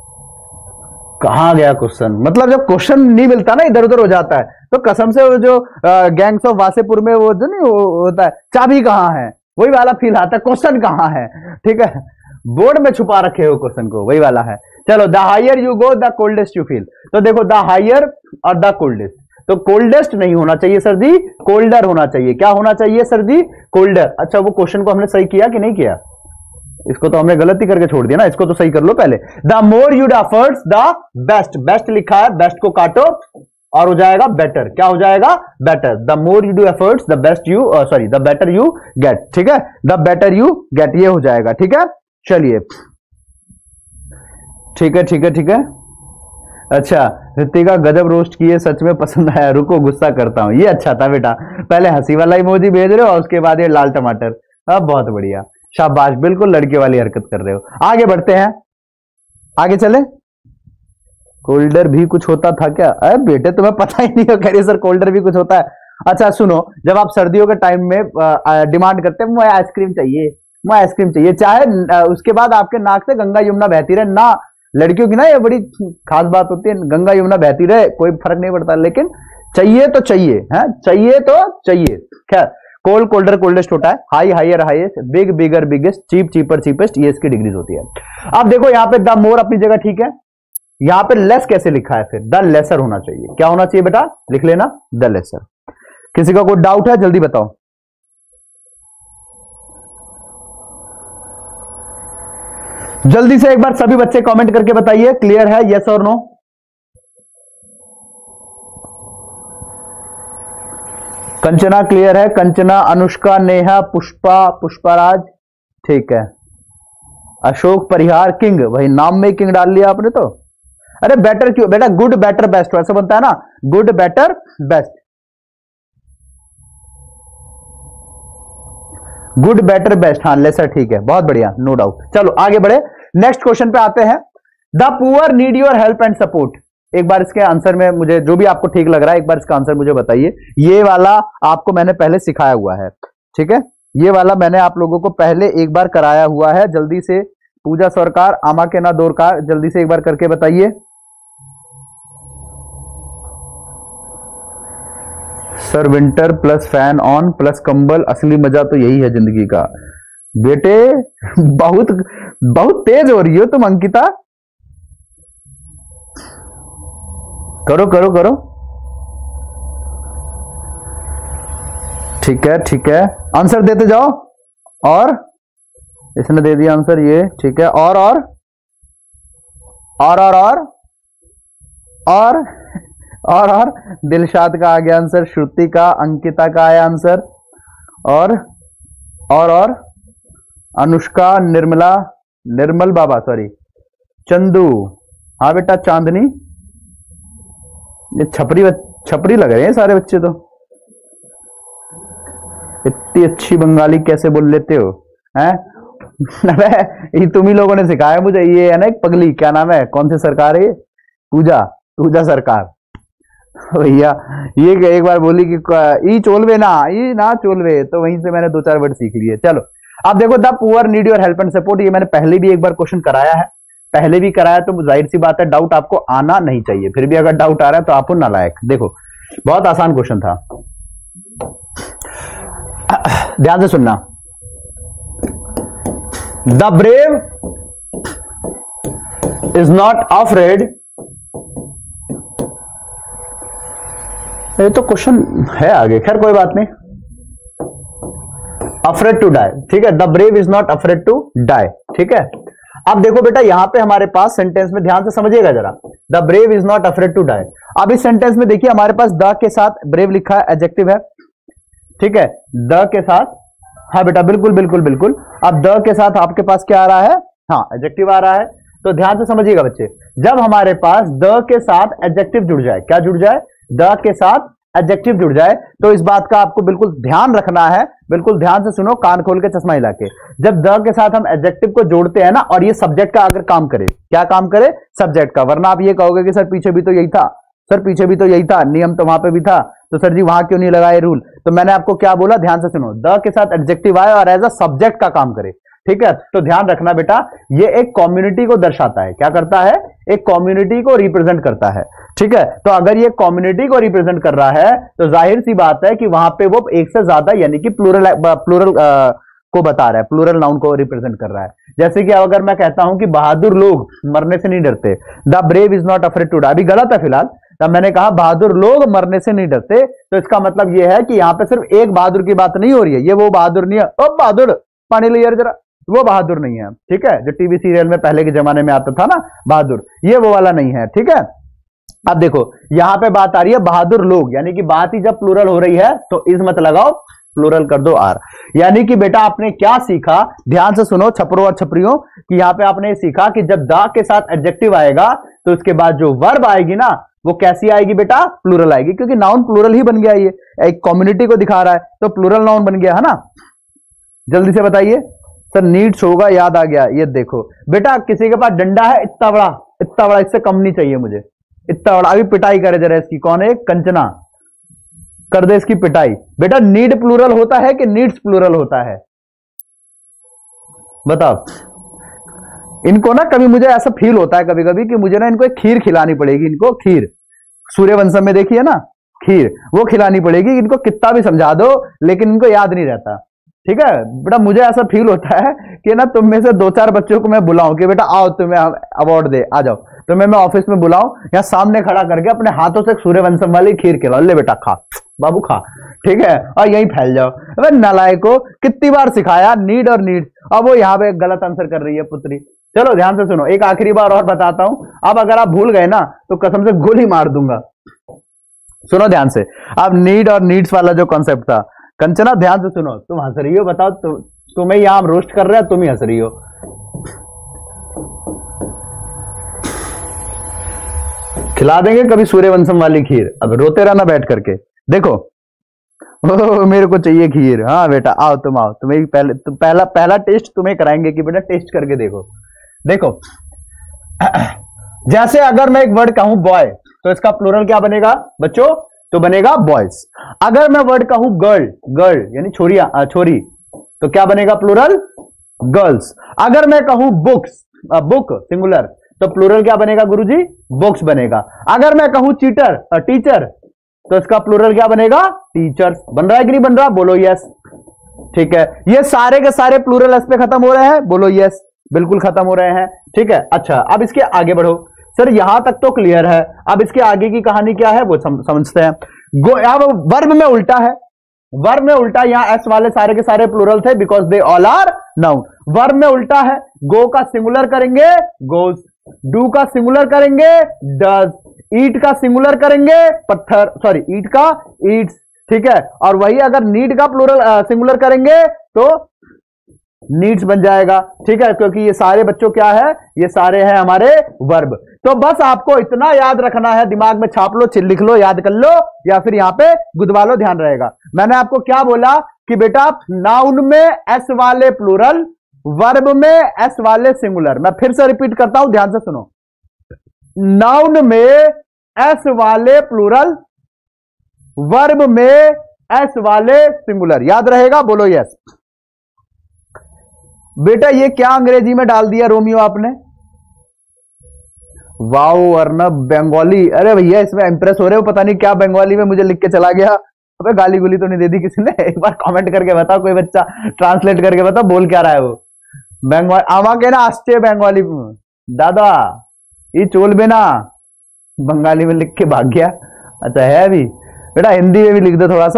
कहां गया क्वेश्चन? मतलब जब क्वेश्चन नहीं मिलता ना, इधर उधर हो जाता है, तो कसम से वो जो गैंग्स ऑफ वासेपुर में वो जो नहीं होता है, चाबी कहां है, वही वाला फील आता है, क्वेश्चन कहां है, ठीक है, बोर्ड में छुपा रखे हो क्वेश्चन को, वही वाला है। चलो, the higher you go the coldest you feel. तो देखो द हायर और द कोल्डेस्ट, तो कोल्डेस्ट नहीं होना चाहिए सर जी, कोल्डर होना चाहिए। क्या होना चाहिए सर जी? कोल्डर। अच्छा वो क्वेश्चन को हमने सही किया कि नहीं किया? इसको तो हमने गलती करके छोड़ दिया ना, इसको तो सही कर लो पहले। The more you efforts the best, best लिखा है, बेस्ट को काटो और हो जाएगा बेटर। क्या हो जाएगा? Better. The more you do efforts the best you sorry the better you get, ठीक है, द बेटर यू गेट, ये हो जाएगा, ठीक है। चलिए ठीक है ठीक है ठीक है। अच्छा ऋतिका गजब रोस्ट किए, सच में पसंद आया, रुको गुस्सा करता हूं। ये अच्छा था बेटा, पहले हंसी वाला इमोजी भेज रहे हो और उसके बाद ये लाल टमाटर। अब बहुत बढ़िया, शाबाश, बिल्कुल लड़के वाली हरकत कर रहे हो। आगे बढ़ते हैं, आगे चले। कोल्डर भी कुछ होता था क्या? अरे बेटे तुम्हें पता ही नहीं हो, कह रही सर कोल्डर भी कुछ होता है। अच्छा सुनो, जब आप सर्दियों के टाइम में डिमांड करते हैं मुझे आइसक्रीम चाहिए, मुझे आइसक्रीम चाहिए, चाहे उसके बाद आपके नाक से गंगा यमुना बहती रहे ना, लड़कियों की ना ये बड़ी खास बात होती है, गंगा यमुना बहती रहे कोई फर्क नहीं पड़ता, लेकिन चाहिए तो चाहिए, है चाहिए तो चाहिए। खैर कोल्ड कोल्डर कोल्डेस्ट होता है, high higher highest, big bigger biggest, cheap cheaper cheapest, ये इसकी डिग्रीज होती है। अब देखो यहाँ पे द मोर अपनी जगह ठीक है, यहाँ पे लेस कैसे लिखा है? फिर द लेसर होना चाहिए। क्या होना चाहिए बेटा? लिख लेना द लेसर। किसी का कोई डाउट है? जल्दी बताओ। जल्दी से एक बार सभी बच्चे कमेंट करके बताइए, क्लियर है यस और नो? कंचना क्लियर है, कंचना, अनुष्का, नेहा, पुष्पा, पुष्पाराज, ठीक है, अशोक परिहार, किंग, भाई नाम में किंग डाल लिया आपने तो। अरे बेटर क्यों बेटा? गुड बेटर बेस्ट वैसे बनता है ना, good better best, good better best, हाँ लेसर ठीक है, बहुत बढ़िया, नो डाउट। चलो आगे बढ़े, नेक्स्ट क्वेश्चन पे आते हैं। The poor need your help and support. एक बार इसके आंसर में मुझे जो भी आपको ठीक लग रहा है एक बार इसका आंसर मुझे बताइए। ये वाला आपको मैंने पहले सिखाया हुआ है, ठीक है, ये वाला मैंने आप लोगों को पहले एक बार कराया हुआ है। जल्दी से पूजा सरकार, आमा के ना दोरकार, जल्दी से एक बार करके बताइए। Sir winter plus fan on plus कंबल, असली मजा तो यही है जिंदगी का। बेटे बहुत बहुत तेज हो रही हो तुम अंकिता, करो करो करो, ठीक है ठीक है, आंसर देते जाओ। और इसने दे दिया आंसर, ये ठीक है, और और और और और और और और दिलशाद का आ गया आंसर, श्रुति का, अंकिता का आया आंसर, और और और अनुष्का, निर्मला, निर्मल बाबा सॉरी, चंदू, हाँ बेटा, चांदनी, ये छपरी छपरी लग रहे हैं सारे बच्चे तो। इतनी अच्छी बंगाली कैसे बोल लेते हो? हैं? ये तुम ही लोगों ने सिखाया मुझे। ये है ना एक पगली, क्या नाम है, कौन सी सरकार है ये, पूजा पूजा सरकार भैया। ये एक बार बोली कि ई चोलवे ना, ई ना चोलवे, तो वहीं से मैंने दो चार वर्ड सीख लिए। चलो अब देखो, the poor need your help and support. ये मैंने पहले भी एक बार क्वेश्चन कराया है, पहले भी कराया, तो जाहिर सी बात है डाउट आपको आना नहीं चाहिए। फिर भी अगर डाउट आ रहा है तो आपको नालायक। देखो बहुत आसान क्वेश्चन था, ध्यान से सुनना। The brave is not afraid, ये तो क्वेश्चन है आगे, खैर कोई बात नहीं। अफ्रेड टू डाई, ठीक है, the brave is not afraid to die, ठीक है। अब देखो बेटा, यहां पे हमारे पास सेंटेंस में ध्यान से समझिएगा जरा, the brave is not afraid to die. अब इस सेंटेंस में देखिए हमारे पास द के साथ ब्रेव लिखा है, एडजेक्टिव है, ठीक है, द के साथ, हाँ बेटा बिल्कुल बिल्कुल बिल्कुल। अब द के साथ आपके पास क्या आ रहा है, हाँ एडजेक्टिव आ रहा है। तो ध्यान से समझिएगा बच्चे, जब हमारे पास द के साथ एडजेक्टिव जुड़ जाए, क्या जुड़ जाए, द के साथ एडजेक्टिव जुड़ जाए, तो इस बात का आपको बिल्कुल ध्यान रखना है, बिल्कुल ध्यान से सुनो, कान खोल के चश्मा हिला के। जब द के साथ हम एडजेक्टिव को जोड़ते हैं ना, और ये सब्जेक्ट का अगर काम करे, क्या काम करे, सब्जेक्ट का, वरना आप ये कहोगे कि सर पीछे भी तो यही था, सर पीछे भी तो यही था, नियम तो वहां पे भी था, तो सर जी वहां क्यों नहीं लगाए रूल। तो मैंने आपको क्या बोला, ध्यान से सुनो, द के साथ एडजेक्टिव आए और एज अ सब्जेक्ट का काम करे, ठीक है। तो ध्यान रखना बेटा, ये एक कम्युनिटी को दर्शाता है, क्या करता है, एक कम्युनिटी को रिप्रेजेंट करता है, ठीक है। तो अगर ये कम्युनिटी को रिप्रेजेंट कर रहा है तो जाहिर सी बात है कि वहां पे वो एक से ज्यादा यानी कि प्लूरल प्लूरल को बता रहा है, प्लूरल नाउन को रिप्रेजेंट कर रहा है। जैसे कि अगर मैं कहता हूं कि बहादुर लोग मरने से नहीं डरते, the brave is not afraid to die, अभी गलत है फिलहाल, तब मैंने कहा बहादुर लोग मरने से नहीं डरते, तो इसका मतलब यह है कि यहां पे सिर्फ एक बहादुर की बात नहीं हो रही है, ये वो बहादुर नहीं है, ओ बहादुर पानी ले यार जरा, वो बहादुर नहीं है, ठीक है, जो टीवी सीरियल में पहले के जमाने में आता था ना बहादुर, ये वो वाला नहीं है, ठीक है। अब देखो यहां पे बात आ रही है बहादुर लोग, यानी कि बात ही जब प्लूरल हो रही है तो इस मत लगाओ, प्लूरल कर दो आर। यानी कि बेटा आपने क्या सीखा, ध्यान से सुनो छपरों और छपरियों, कि यहां पे आपने सीखा कि जब द के साथ एडजेक्टिव आएगा तो उसके बाद जो वर्ब आएगी ना वो कैसी आएगी बेटा, प्लूरल आएगी, क्योंकि नाउन प्लूरल ही बन गया, ये एक कम्युनिटी को दिखा रहा है तो प्लूरल नाउन बन गया है ना। जल्दी से बताइए सर, नीड्स होगा, याद आ गया, ये देखो बेटा किसी के पास डंडा है इतना बड़ा, इतना बड़ा, इससे कम नहीं चाहिए मुझे, इतना बड़ा, अभी पिटाई करे जरा इसकी, कौन है, कंचना, कर दे इसकी पिटाई। बेटा नीड प्लूरल होता है कि नीड्स प्लूरल होता है, बताओ। इनको ना कभी मुझे ऐसा फील होता है कभी कभी कि मुझे ना इनको एक खीर खिलानी पड़ेगी, इनको खीर, सूर्यवंशम में देखिए ना खीर, वो खिलानी पड़ेगी, इनको कितना भी समझा दो लेकिन इनको याद नहीं रहता, ठीक है। बेटा मुझे ऐसा फील होता है कि ना तुम में से दो चार बच्चों को मैं बुलाऊं कि बेटा आओ तुम्हें अवार्ड दे, आ जाओ, तुम्हें मैं ऑफिस में बुलाऊं, या सामने खड़ा करके अपने हाथों से सूर्यवंशम वाली खीर खिलाओ, ले बेटा खा बाबू खा, ठीक है, और यहीं फैल जाओ। अबे नालायक को कितनी बार सिखाया नीड और नीड, अब वो यहाँ पे गलत आंसर कर रही है पुत्री। चलो ध्यान से सुनो, एक आखिरी बार और बताता हूं, अब अगर आप भूल गए ना तो कसम से गोली मार दूंगा। सुनो ध्यान से, अब नीड और नीड्स वाला जो कॉन्सेप्ट था, कंचना ध्यान से सुनो, तुम हंस रही हो, बताओ तु, तुम्हें यहां हम रोस्ट कर रहे हैं, तुम ही हंस रही हो। खिला देंगे कभी सूर्यवंशम वाली खीर, अब रोते रहना बैठ करके, देखो ओ, मेरे को चाहिए खीर, हाँ बेटा आओ तुम आओ, तुम्हें पहले तुम पहला पहला टेस्ट तुम्हें कराएंगे कि बेटा टेस्ट करके देखो। देखो जैसे अगर मैं एक वर्ड कहूं बॉय तो इसका प्लूरल क्या बनेगा बच्चों, तो बनेगा बॉयज। अगर मैं वर्ड कहूं गर्ल, गर्ल यानी छोरिया छोरी, तो क्या बनेगा प्लूरल, गर्ल्स। अगर मैं कहूं बुक्स, बुक सिंगुलर, तो प्लूरल क्या बनेगा गुरुजी, बुक्स बनेगा। अगर मैं कहूं चीटर, टीचर, तो इसका प्लूरल क्या बनेगा, टीचर्स। बन रहा है कि नहीं बन रहा, बोलो यस, ठीक है। ये सारे के सारे प्लूरल एस पे खत्म हो रहे हैं, बोलो यस, बिल्कुल खत्म हो रहे हैं, ठीक है। अच्छा अब इसके आगे बढ़ो, सर यहां तक तो क्लियर है, अब इसके आगे की कहानी क्या है वो सम, समझते हैं। गो, अब वर्ब में उल्टा है, वर्ब में उल्टा, यहां एस वाले सारे के सारे प्लूरल थे because they all are noun. Verb में उल्टा है, गो का सिंगुलर करेंगे गोस, डू का सिंगुलर करेंगे डज, ईट का सिंगुलर करेंगे पत्थर, सॉरी ईट का ईट्स, ठीक है। और वही अगर नीड का प्लूरल सिंगुलर करेंगे तो नीड्स बन जाएगा, ठीक है, क्योंकि ये सारे बच्चों क्या है, ये सारे हैं हमारे वर्ब। तो बस आपको इतना याद रखना है, दिमाग में छाप लो, लिख लो, याद कर लो, या फिर यहां पे गुदवा लो, ध्यान रहेगा। मैंने आपको क्या बोला कि बेटा नाउन में एस वाले प्लूरल, वर्ब में एस वाले सिंगुलर। मैं फिर से रिपीट करता हूं, ध्यान से सुनो। नाउन में एस वाले प्लूरल, वर्ब में एस वाले सिंगुलर। याद रहेगा, बोलो यस। बेटा ये क्या अंग्रेजी में डाल दिया रोमियो आपने? वाओ अर्नब बंगाली। अरे भैया इसमें इंप्रेस हो रहे हो, पता नहीं क्या बंगाली में मुझे लिख के चला गया। अबे गाली गुली तो नहीं दे दी किसी ने? एक बार कमेंट करके बताओ, कोई बच्चा ट्रांसलेट करके बताओ बोल क्या रहा है वो। बंगाली आमा के ना आस्ते बंगाली दादा ये चोल बेना बंगाली में लिख के भाग गया। अच्छा है अभी बेटा, हिंदी में भी लिख दो थोड़ा सा।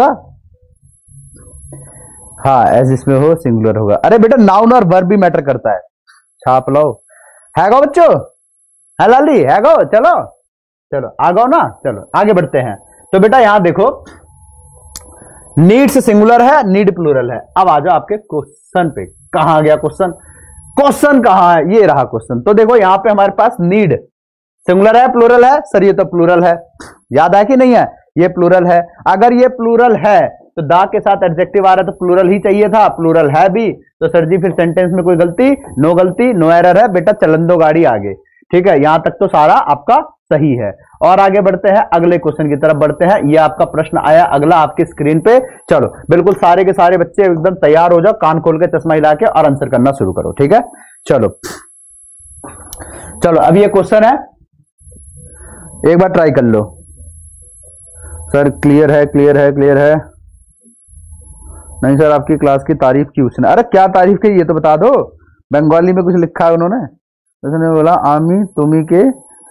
हाँ एस इसमें हो सिंगुलर होगा। अरे बेटा नाउन और वर्ब भी मैटर करता है। छाप लो है गो बच्चों, है लाली है गो। चलो चलो आ गो ना, चलो आगे बढ़ते हैं। तो बेटा यहां देखो, नीड्स सिंगुलर है, नीड प्लूरल है। अब आ जाओ आपके क्वेश्चन पे। कहां आ गया क्वेश्चन? क्वेश्चन कहां है? ये रहा क्वेश्चन। तो देखो यहां पे हमारे पास नीड सिंगुलर है प्लूरल है? सर ये तो प्लूरल है, याद है कि नहीं है? ये प्लूरल है। अगर ये प्लूरल है तो दा के साथ एडजेक्टिव आ रहा है तो प्लूरल ही चाहिए था, प्लूरल है भी। तो सर जी फिर सेंटेंस में कोई गलती? नो गलती, नो एरर है बेटा, चलन दो गाड़ी आगे। ठीक है, यहां तक तो सारा आपका सही है। और आगे बढ़ते हैं, अगले क्वेश्चन की तरफ बढ़ते हैं। ये आपका प्रश्न आया अगला आपकी स्क्रीन पे। चलो बिल्कुल सारे के सारे बच्चे एकदम तैयार हो जाओ, कान खोल के चश्मा हिला के और आंसर करना शुरू करो। ठीक है, चलो चलो अब ये क्वेश्चन है, एक बार ट्राई कर लो। सर क्लियर है क्लियर है क्लियर है? नहीं सर आपकी क्लास की तारीफ की उसने। अरे क्या तारीफ की ये तो बता दो। बंगाली में कुछ लिखा है उन्होंने, उसने बोला आमी तुमी के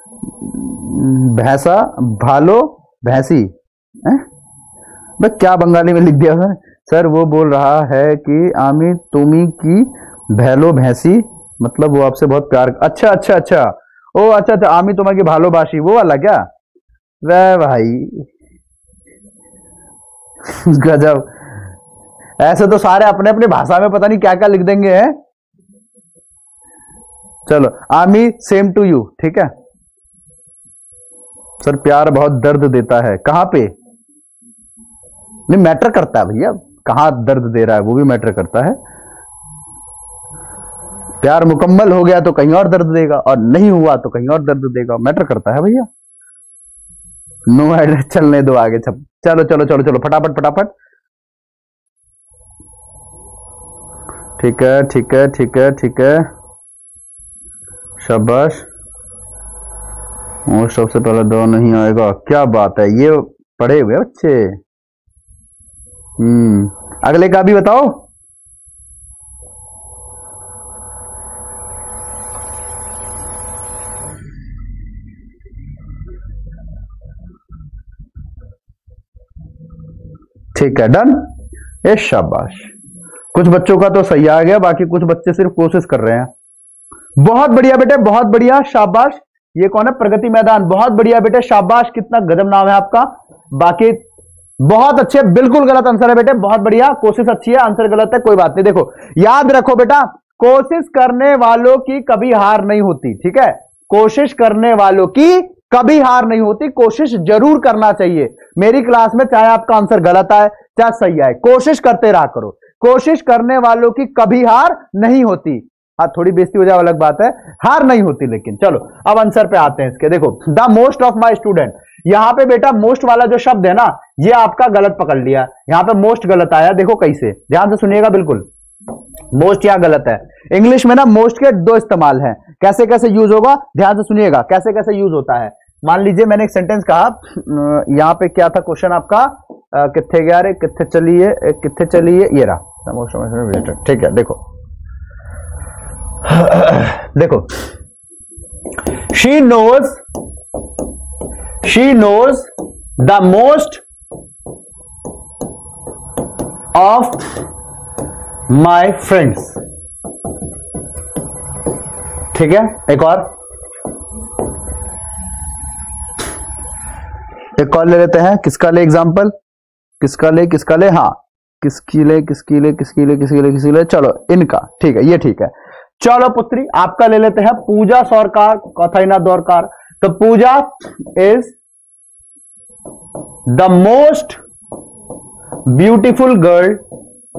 भैंसा भालो भैंसी है? क्या बंगाली में लिख दिया उसने? सर वो बोल रहा है कि आमी तुमी की भैलो भैंसी, मतलब वो आपसे बहुत प्यार। अच्छा अच्छा अच्छा ओ अच्छा अच्छा आमी तुम्हारी भालोबाशी, वो वाला क्या? वह भाई गजब। ऐसे तो सारे अपने अपनी भाषा में पता नहीं क्या क्या लिख देंगे हैं। चलो आमी सेम टू यू। ठीक है सर, प्यार बहुत दर्द देता है। कहां पे? नहीं मैटर करता है भैया, कहां दर्द दे रहा है वो भी मैटर करता है। प्यार मुकम्मल हो गया तो कहीं और दर्द देगा, और नहीं हुआ तो कहीं और दर्द देगा, मैटर करता है भैया। नो एड्रेस, चलने दो आगे। चलो चलो चलो चलो फटाफट फटाफट। ठीक है ठीक है ठीक है ठीक है, शाबाश। और सबसे पहले दो नहीं आएगा, क्या बात है, ये पढ़े हुए बच्चे। हम्म अगले का भी बताओ। ठीक है डन, ए शाबाश। कुछ बच्चों का तो सही आ गया, बाकी कुछ बच्चे सिर्फ कोशिश कर रहे हैं। बहुत बढ़िया बेटे, बहुत बढ़िया, शाबाश। ये कौन है? प्रगति मैदान। बहुत बढ़िया बेटे, शाबाश, कितना गजब नाम है आपका। बाकी बहुत अच्छे, बिल्कुल गलत आंसर है बेटे। बहुत बढ़िया, कोशिश अच्छी है, आंसर गलत है, कोई बात नहीं। देखो याद रखो बेटा, कोशिश करने वालों की कभी हार नहीं होती। ठीक है, कोशिश करने वालों की कभी हार नहीं होती, कोशिश जरूर करना चाहिए। मेरी क्लास में चाहे आपका आंसर गलत आए चाहे सही आए, कोशिश करते रहा करो। कोशिश करने वालों की कभी हार नहीं होती। हाँ थोड़ी बेइज्जती हो जाए अलग बात है, हार नहीं होती। लेकिन चलो अब आंसर पे आते हैं इसके। देखो the most of my student, यहां पे बेटा मोस्ट वाला जो शब्द है ना, ये आपका गलत पकड़ लिया। यहां पे मोस्ट गलत आया, देखो कैसे, ध्यान से सुनिएगा बिल्कुल। मोस्ट यहां गलत है। इंग्लिश में ना मोस्ट के दो इस्तेमाल हैं, कैसे कैसे यूज होगा ध्यान से सुनिएगा, कैसे कैसे यूज होता है। मान लीजिए मैंने एक सेंटेंस कहा, यहां पे क्या था क्वेश्चन आपका, कितने गया रे, कितने चलिए, कितने चलिए, ये रहा। ठीक है देखो देखो, she knows she knows the most of my friends. ठीक है, एक और एक और ले लेते हैं। किसका ले एग्जाम्पल, किसका ले किसका ले हाँ किसकी ले किसकी ले किसकी ले किसकी ले किसकी ले चलो इनका। ठीक है, ये ठीक है। चलो पुत्री आपका ले लेते हैं, पूजा सरकार कथैना दरकार। तो Pooja is the most beautiful girl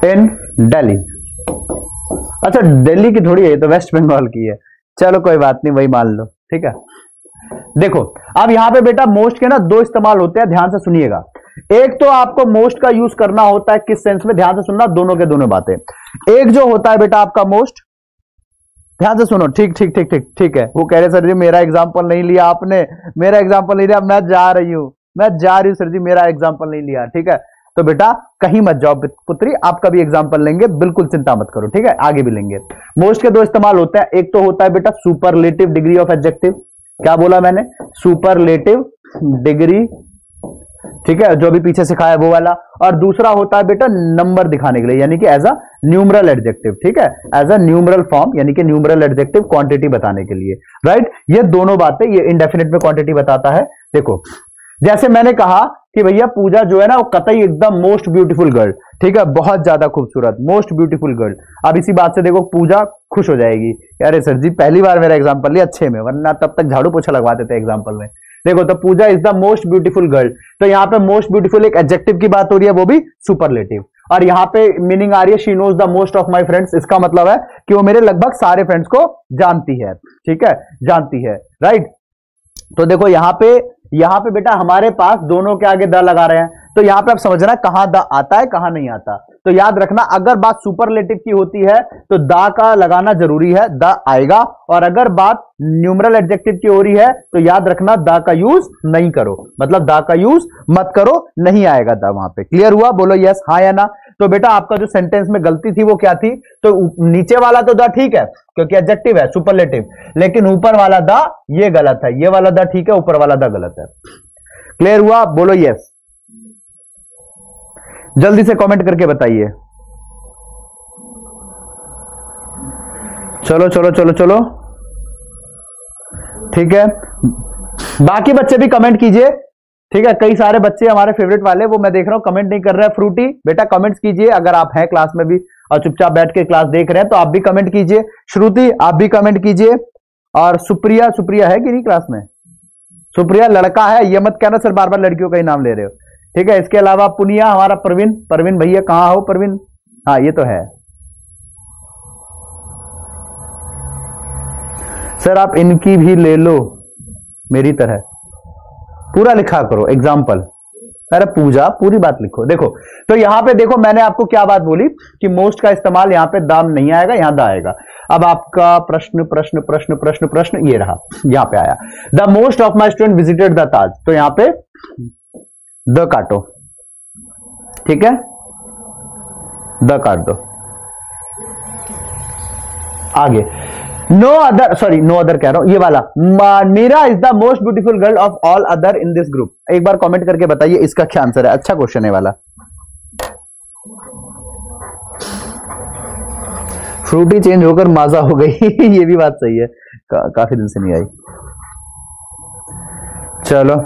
in Delhi. अच्छा दिल्ली की थोड़ी है, ये तो वेस्ट बंगाल की है। चलो कोई बात नहीं, वही मान लो, ठीक है। देखो अब यहां पे बेटा मोस्ट के ना दो इस्तेमाल होते हैं, ध्यान से सुनिएगा। एक तो आपको मोस्ट का यूज करना होता है किस सेंस में, ध्यान से सुनना, दोनों के दोनों बातें। एक जो होता है बेटा आपका मोस्ट, ध्यान से सुनो, ठीक ठीक ठीक ठीक ठीक है। वो कह रहे सर जी मेरा एग्जांपल नहीं लिया आपने, मेरा एग्जांपल नहीं लिया, मैं जा रही हूं, मैं जा रही हूं सर जी, मेरा एग्जांपल नहीं लिया, ठीक है। तो बेटा कहीं मत जाओ पुत्री, आपका भी एग्जांपल लेंगे, बिल्कुल चिंता मत करो, ठीक है, आगे भी लेंगे। मोस्ट के दो इस्तेमाल होते हैं, एक तो होता है बेटा सुपरलेटिव डिग्री ऑफ एडजेक्टिव, क्या बोला मैंने, सुपरलेटिव डिग्री, ठीक है, जो भी पीछे सिखाया है वो वाला। और दूसरा होता है बेटा नंबर दिखाने के लिए, यानी कि एज अ न्यूमरल एडजेक्टिव, ठीक है, एज अ न्यूमरल फॉर्म, यानी कि न्यूमरल एडजेक्टिव क्वांटिटी बताने के लिए, राइट। ये दोनों बातें, ये इंडेफिनिट में क्वांटिटी बताता है। देखो जैसे मैंने कहा कि भैया पूजा जो है ना वो कतई एकदम मोस्ट ब्यूटीफुल गर्ल, ठीक है, बहुत ज्यादा खूबसूरत, मोस्ट ब्यूटीफुल गर्ल। अब इसी बात से देखो पूजा खुश हो जाएगी, अरे सर जी पहली बार मेरा एग्जांपल लिया अच्छे में, वरना तब तक झाड़ू पोछा लगवा देते एग्जांपल में। देखो तो Pooja is the most beautiful girl, तो यहाँ पे मोस्ट ब्यूटीफुल एक एडजेक्टिव की बात हो रही है, वो भी सुपरलेटिव। और यहाँ पे मीनिंग आ रही है she knows the most of my friends, इसका मतलब है कि वो मेरे लगभग सारे फ्रेंड्स को जानती है, ठीक है, जानती है, राइट। तो देखो यहाँ पे यहां पे बेटा हमारे पास दोनों के आगे द लगा रहे हैं, तो यहां पे आप समझना कहां द आता है कहां नहीं आता। तो याद रखना अगर बात सुपरलेटिव की होती है तो द का लगाना जरूरी है, द आएगा। और अगर बात न्यूमरल एडजेक्टिव की हो रही है तो याद रखना द का यूज नहीं करो, मतलब द का यूज मत करो, नहीं आएगा द वहां पे। क्लियर हुआ, बोलो यस हाँ या ना। तो बेटा आपका जो सेंटेंस में गलती थी वो क्या थी, तो नीचे वाला तो द ठीक है क्योंकि एडजेक्टिव है सुपरलेटिव, लेकिन ऊपर वाला द ये गलत है, ये वाला द ठीक है, ऊपर वाला द गलत है। क्लियर हुआ, बोलो यस। जल्दी से कमेंट करके बताइए, चलो चलो चलो चलो, ठीक है। बाकी बच्चे भी कमेंट कीजिए, ठीक है। कई सारे बच्चे हमारे फेवरेट वाले वो मैं देख रहा हूं कमेंट नहीं कर रहे हैं। फ्रूटी बेटा कमेंट्स कीजिए, अगर आप हैं क्लास में भी और चुपचाप बैठ के क्लास देख रहे हैं तो आप भी कमेंट कीजिए। श्रुति आप भी कमेंट कीजिए। और सुप्रिया, सुप्रिया है कि नहीं क्लास में, सुप्रिया लड़का है, ये मत कहना सर बार बार लड़कियों का ही नाम ले रहे हो, ठीक है। इसके अलावा पुनिया हमारा प्रवीण, प्रवीण भैया कहां हो प्रवीण, हाँ ये तो है सर, आप इनकी भी ले लो मेरी तरह, पूरा लिखा करो एग्जाम्पल। अरे पूजा पूरी बात लिखो। देखो तो यहां पे देखो मैंने आपको क्या बात बोली कि मोस्ट का इस्तेमाल यहां पे दाम नहीं आएगा, यहां दा आएगा। अब आपका प्रश्न प्रश्न प्रश्न प्रश्न प्रश्न ये रहा, यहां पे आया the most of my student visited the Taj, तो यहां पे द काटो, ठीक है, द काट दो। आगे no other, sorry no other कह रहा हूं, ये वाला Meera is the most beautiful girl of all other in this group. एक बार कमेंट करके बताइए इसका क्या आंसर है, अच्छा क्वेश्चन है वाला। फ्रूटी चेंज होकर माजा हो गई ये भी बात सही है, का, काफी दिन से नहीं आई। चलो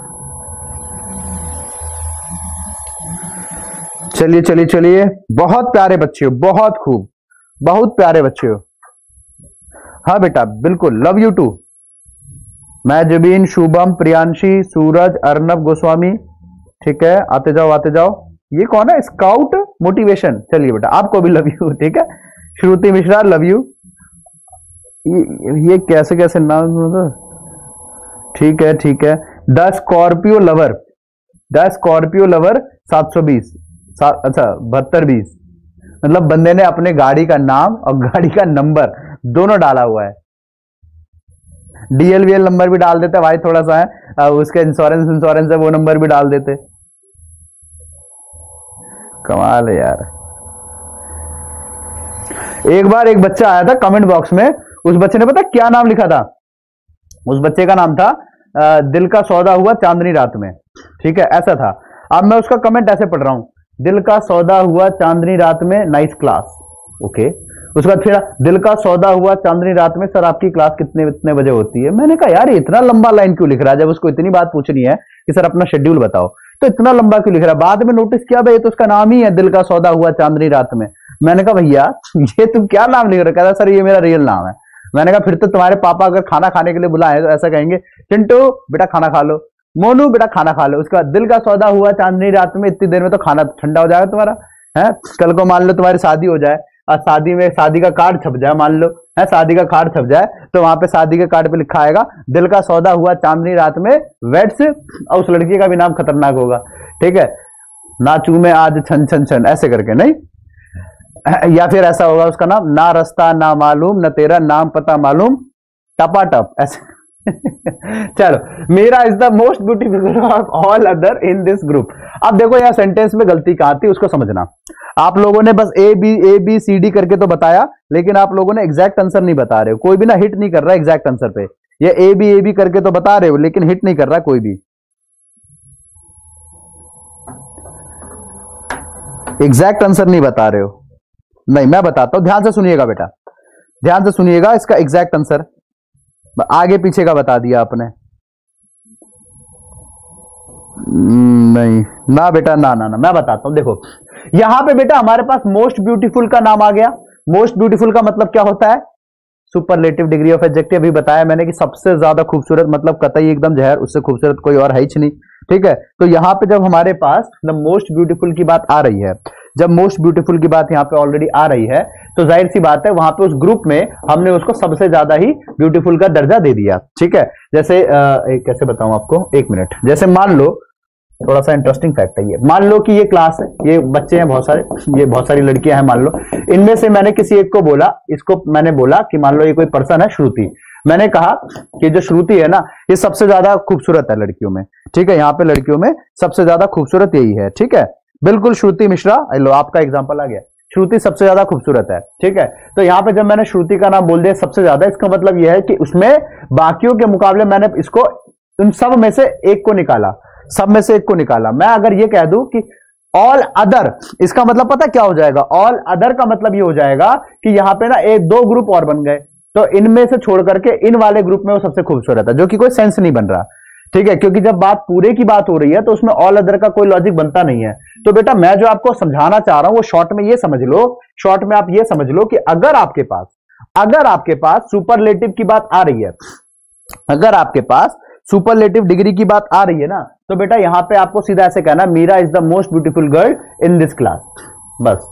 चलिए चलिए चलिए, बहुत प्यारे बच्चे हो, बहुत खूब, बहुत प्यारे बच्चे हो। हाँ बेटा बिल्कुल, लव यू टू। मैं जबीन, शुभम, प्रियांशी, सूरज, अर्नब गोस्वामी, ठीक है, आते जाओ आते जाओ। ये कौन है, स्काउट मोटिवेशन, चलिए बेटा आपको भी लव यू, ठीक है। Shruti Mishra love you. ये, ये कैसे कैसे नाम, ठीक है ठीक है। The Scorpio lover, the Scorpio lover सात सौ बीस, अच्छा बहत्तर बीस, मतलब बंदे ने अपने गाड़ी का नाम और गाड़ी का नंबर दोनों डाला हुआ है। डीएलवीएल नंबर भी डाल देते भाई, थोड़ा सा है उसके इंश्योरेंस इंश्योरेंस है वो नंबर भी डाल देते। कमाल है यार। एक बार एक बच्चा आया था कमेंट बॉक्स में, उस बच्चे ने पता क्या नाम लिखा था, उस बच्चे का नाम था दिल का सौदा हुआ चांदनी रात में, ठीक है, ऐसा था। अब मैं उसका कमेंट ऐसे पढ़ रहा हूं, दिल का सौदा हुआ चांदनी रात में, नाइस क्लास, ओके। उसके बाद फिर दिल का सौदा हुआ चांदनी रात में, सर आपकी क्लास कितने कितने बजे होती है। मैंने कहा यार इतना लंबा लाइन क्यों लिख रहा है, जब उसको इतनी बात पूछनी है कि सर अपना शेड्यूल बताओ तो इतना लंबा क्यों लिख रहा है। बाद में नोटिस किया भाई तो उसका नाम ही है दिल का सौदा हुआ चांदनी रात में। मैंने कहा भैया ये तुम क्या नाम लिख रहे हो, कहता सर ये मेरा रियल नाम है। मैंने कहा फिर तो तुम्हारे पापा अगर खाना खाने के लिए बुलाए तो ऐसा कहेंगे, चिंटू बेटा खाना खा लो, मोनू बेटा खाना खा लो। उसका दिल का सौदा हुआ चांदनी रात में, इतनी देर में तो खाना ठंडा हो जाएगा तुम्हारा। है। कल को मान लो तुम्हारी शादी हो जाए और शादी में शादी का कार्ड छप जाए, मान लो है शादी का कार्ड छप जाए, तो वहां पे शादी के कार्ड पे लिखा आएगा दिल का सौदा हुआ चांदनी रात में वेट्स, और उस लड़की का भी नाम खतरनाक होगा, ठीक है, नाचू में आज छन छन छन ऐसे करके, नहीं, या फिर ऐसा होगा उसका नाम ना रास्ता ना मालूम न तेरा नाम पता मालूम टपाटप ऐसे। चलो, Meera is the most beautiful of all other in this group. अब देखो यहां सेंटेंस में गलती कहां थी उसको समझना। आप लोगों ने बस A B A B C D करके तो बताया, लेकिन आप लोगों ने एग्जैक्ट आंसर नहीं बता रहे हो, कोई भी ना हिट नहीं कर रहा एग्जैक्ट आंसर पे। ये ए बी ए बी करके तो बता रहे हो लेकिन हिट नहीं कर रहा कोई भी, एग्जैक्ट आंसर नहीं बता रहे हो। नहीं, मैं बताता हूं, ध्यान से सुनिएगा बेटा, ध्यान से सुनिएगा। इसका एग्जैक्ट आंसर आगे पीछे का बता दिया आपने। नहीं ना बेटा, ना ना ना, मैं बताता हूं। देखो यहां पे बेटा हमारे पास मोस्ट ब्यूटीफुल का नाम आ गया। मोस्ट ब्यूटीफुल का मतलब क्या होता है? Superlative degree of adjective. अभी बताया मैंने कि सबसे ज्यादा खूबसूरत, मतलब कतई एकदम जहर, उससे खूबसूरत कोई और है ही नहीं, ठीक है। तो यहां पे जब हमारे पास द मोस्ट ब्यूटीफुल की बात आ रही है, जब मोस्ट ब्यूटीफुल की बात यहां पे ऑलरेडी आ रही है, तो जाहिर सी बात है वहां पे उस ग्रुप में हमने उसको सबसे ज्यादा ही ब्यूटीफुल का दर्जा दे दिया, ठीक है। जैसे आ, कैसे बताऊं आपको, एक मिनट। जैसे मान लो, थोड़ा सा इंटरेस्टिंग फैक्ट है ये, मान लो कि ये क्लास है, ये बच्चे हैं बहुत सारे, ये बहुत सारी लड़कियां हैं मान लो, इनमें से मैंने किसी एक को बोला, इसको मैंने बोला कि मान लो ये कोई पर्सन है श्रुति, मैंने कहा कि जो श्रुति है ना ये सबसे ज्यादा खूबसूरत है लड़कियों में, ठीक है। यहाँ पे लड़कियों में सबसे ज्यादा खूबसूरत यही है, ठीक है, बिल्कुल श्रुति मिश्रा, लो आपका एग्जाम्पल आ गया, श्रुति सबसे ज्यादा खूबसूरत है, ठीक है। तो यहाँ पे जब मैंने श्रुति का नाम बोल दिया सबसे ज्यादा, इसका मतलब यह है कि उसमें बाकियों के मुकाबले मैंने इसको उन सब में से एक को निकाला, सब में से एक को निकाला। मैं अगर ये कह दूं कि ऑल अदर, इसका मतलब पता क्या हो जाएगा? ऑल अदर का मतलब ये हो जाएगा कि यहां पे ना एक दो ग्रुप और बन गए, तो इनमें से छोड़ करके इन वाले ग्रुप में वो सबसे खूबसूरत है, जो कि कोई सेंस नहीं बन रहा, ठीक है, क्योंकि जब बात पूरे की बात हो रही है तो उसमें ऑल अदर का कोई लॉजिक बनता नहीं है। तो बेटा मैं जो आपको समझाना चाह रहा हूं वो शॉर्ट में ये समझ लो, शॉर्ट में आप ये समझ लो कि अगर आपके पास अगर आपके पास सुपरलेटिव की बात आ रही है, अगर आपके पास सुपरलेटिव डिग्री की बात आ रही है ना, तो बेटा यहां पे आपको सीधा ऐसे कहना, Meera is the most beautiful girl in this class, बस।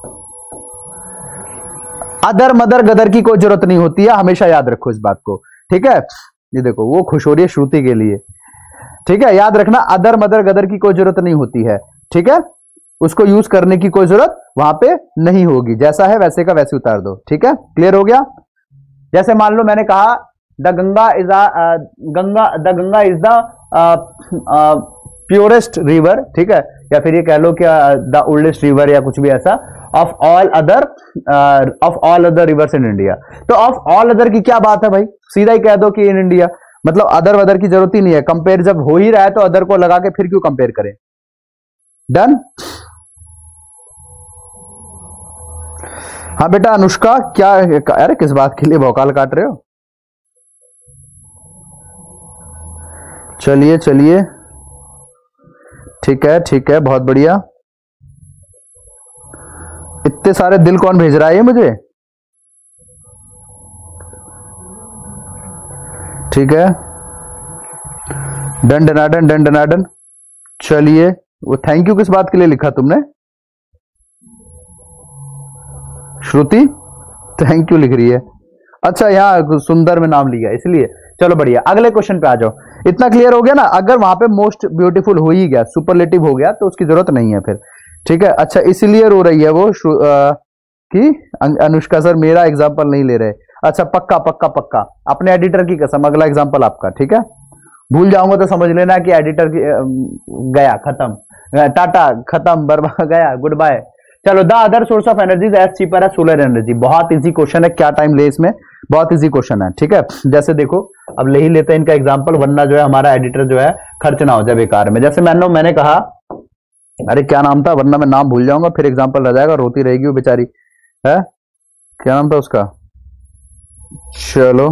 अदर मदर गदर की कोई जरूरत नहीं होती है, हमेशा याद रखो इस बात को, ठीक है। ये देखो वो खुश हो रही है श्रुति के लिए, ठीक है, याद रखना अदर मदर गदर की कोई जरूरत नहीं होती है, ठीक है, उसको यूज करने की कोई जरूरत वहां पे नहीं होगी, जैसा है वैसे का वैसे उतार दो, ठीक है, क्लियर हो गया। जैसे मान लो मैंने कहा the Ganga is a Ganga the Ganga is the purest river, ठीक है, या फिर ये कह लो कि द ओल्डेस्ट रिवर या कुछ भी ऐसा, of all other of all other rivers in India. तो ऑफ ऑल अदर की क्या बात है भाई, सीधा ही कह दो कि इन इंडिया, मतलब अदर वदर की जरूरत ही नहीं है, कंपेयर जब हो ही रहा है तो अदर को लगा के फिर क्यों कंपेयर करें। डन। हाँ बेटा अनुष्का, क्या अरे किस बात के लिए भौकाल काट रहे हो? चलिए चलिए, ठीक है ठीक है, बहुत बढ़िया। इतने सारे दिल कौन भेज रहा है मुझे? ठीक है, डन डनाडन डन डनाडन। चलिए, वो थैंक यू किस बात के लिए लिखा तुमने? श्रुति थैंक यू लिख रही है, अच्छा यहाँ सुंदर में नाम लिया इसलिए। चलो बढ़िया, अगले क्वेश्चन पे आ जाओ। इतना क्लियर हो गया ना, अगर वहां पे मोस्ट ब्यूटीफुल हो ही गया, सुपरलेटिव हो गया, तो उसकी जरूरत नहीं है फिर, ठीक है। अच्छा इसलिए रो रही है वो आ, कि अनुष्का सर मेरा एग्जाम्पल नहीं ले रहे। अच्छा पक्का पक्का पक्का, अपने एडिटर की कसम, अगला एग्जाम्पल आपका, ठीक है। भूल जाऊंगा तो समझ लेना कि एडिटर की गया, खत्म, टाटा, खत्म, बर्बाद, गया, गुड बाय। चलो, the other source of energy as cheaper है सोलर एनर्जी। बहुत इजी क्वेश्चन है, क्या टाइम ले इसमें, बहुत इजी क्वेश्चन है, ठीक है। जैसे देखो अब ले ही लेते हैं इनका एग्जांपल, वरना जो है हमारा एडिटर जो है खर्च ना हो जाए बेकार में। जैसे मैंने मैंने कहा, अरे क्या नाम था, वरना मैं नाम भूल जाऊंगा फिर एग्जांपल रह जाएगा, रोती रहेगी वो बेचारी, है क्या नाम था उसका? चलो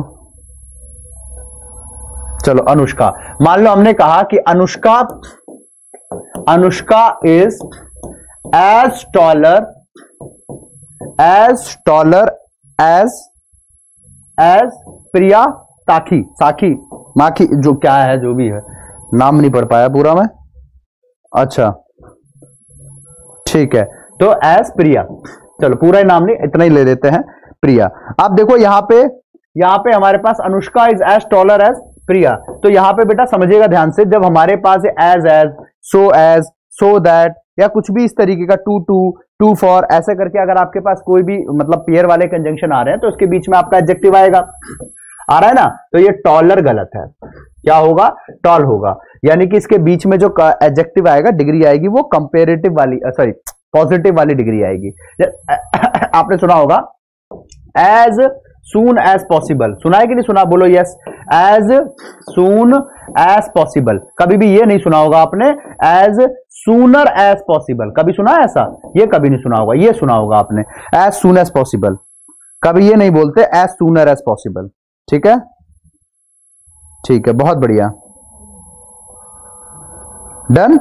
चलो अनुष्का। मान लो हमने कहा कि Anushka Anushka is as taller as taller as as Priya ताखी साखी माखी, जो क्या है जो भी है, नाम नहीं पढ़ पाया पूरा मैं। अच्छा ठीक है, तो एज प्रिया, चलो पूरा नाम नहीं, इतना ही ले लेते हैं, प्रिया। अब देखो यहाँ पे, यहाँ पे हमारे पास Anushka is as taller as Priya, तो यहाँ पे बेटा समझिएगा ध्यान से, जब हमारे पास as as, so as, so that या कुछ भी इस तरीके का, टू टू, टू फॉर, ऐसे करके अगर आपके पास कोई भी मतलब पेयर वाले कंजंक्शन आ रहे हैं तो उसके बीच में आपका एडजेक्टिव आएगा, आ रहा है ना, तो ये टॉलर गलत है, क्या होगा, टॉल होगा, यानी कि इसके बीच में जो एडजेक्टिव आएगा, डिग्री आएगी, वो कंपेरेटिव वाली, सॉरी पॉजिटिव वाली डिग्री आएगी। आपने सुना होगा एज सून एज पॉसिबल, सुना है कि नहीं सुना, बोलो yes, as soon as possible, कभी भी ये नहीं सुना होगा आपने एज सूनर एज पॉसिबल, कभी सुना है ऐसा, ये कभी नहीं सुना होगा, ये सुना होगा आपने एज सून एज पॉसिबल, कभी ये नहीं बोलते एज सूनर एज पॉसिबल, ठीक है, ठीक है, बहुत बढ़िया, डन।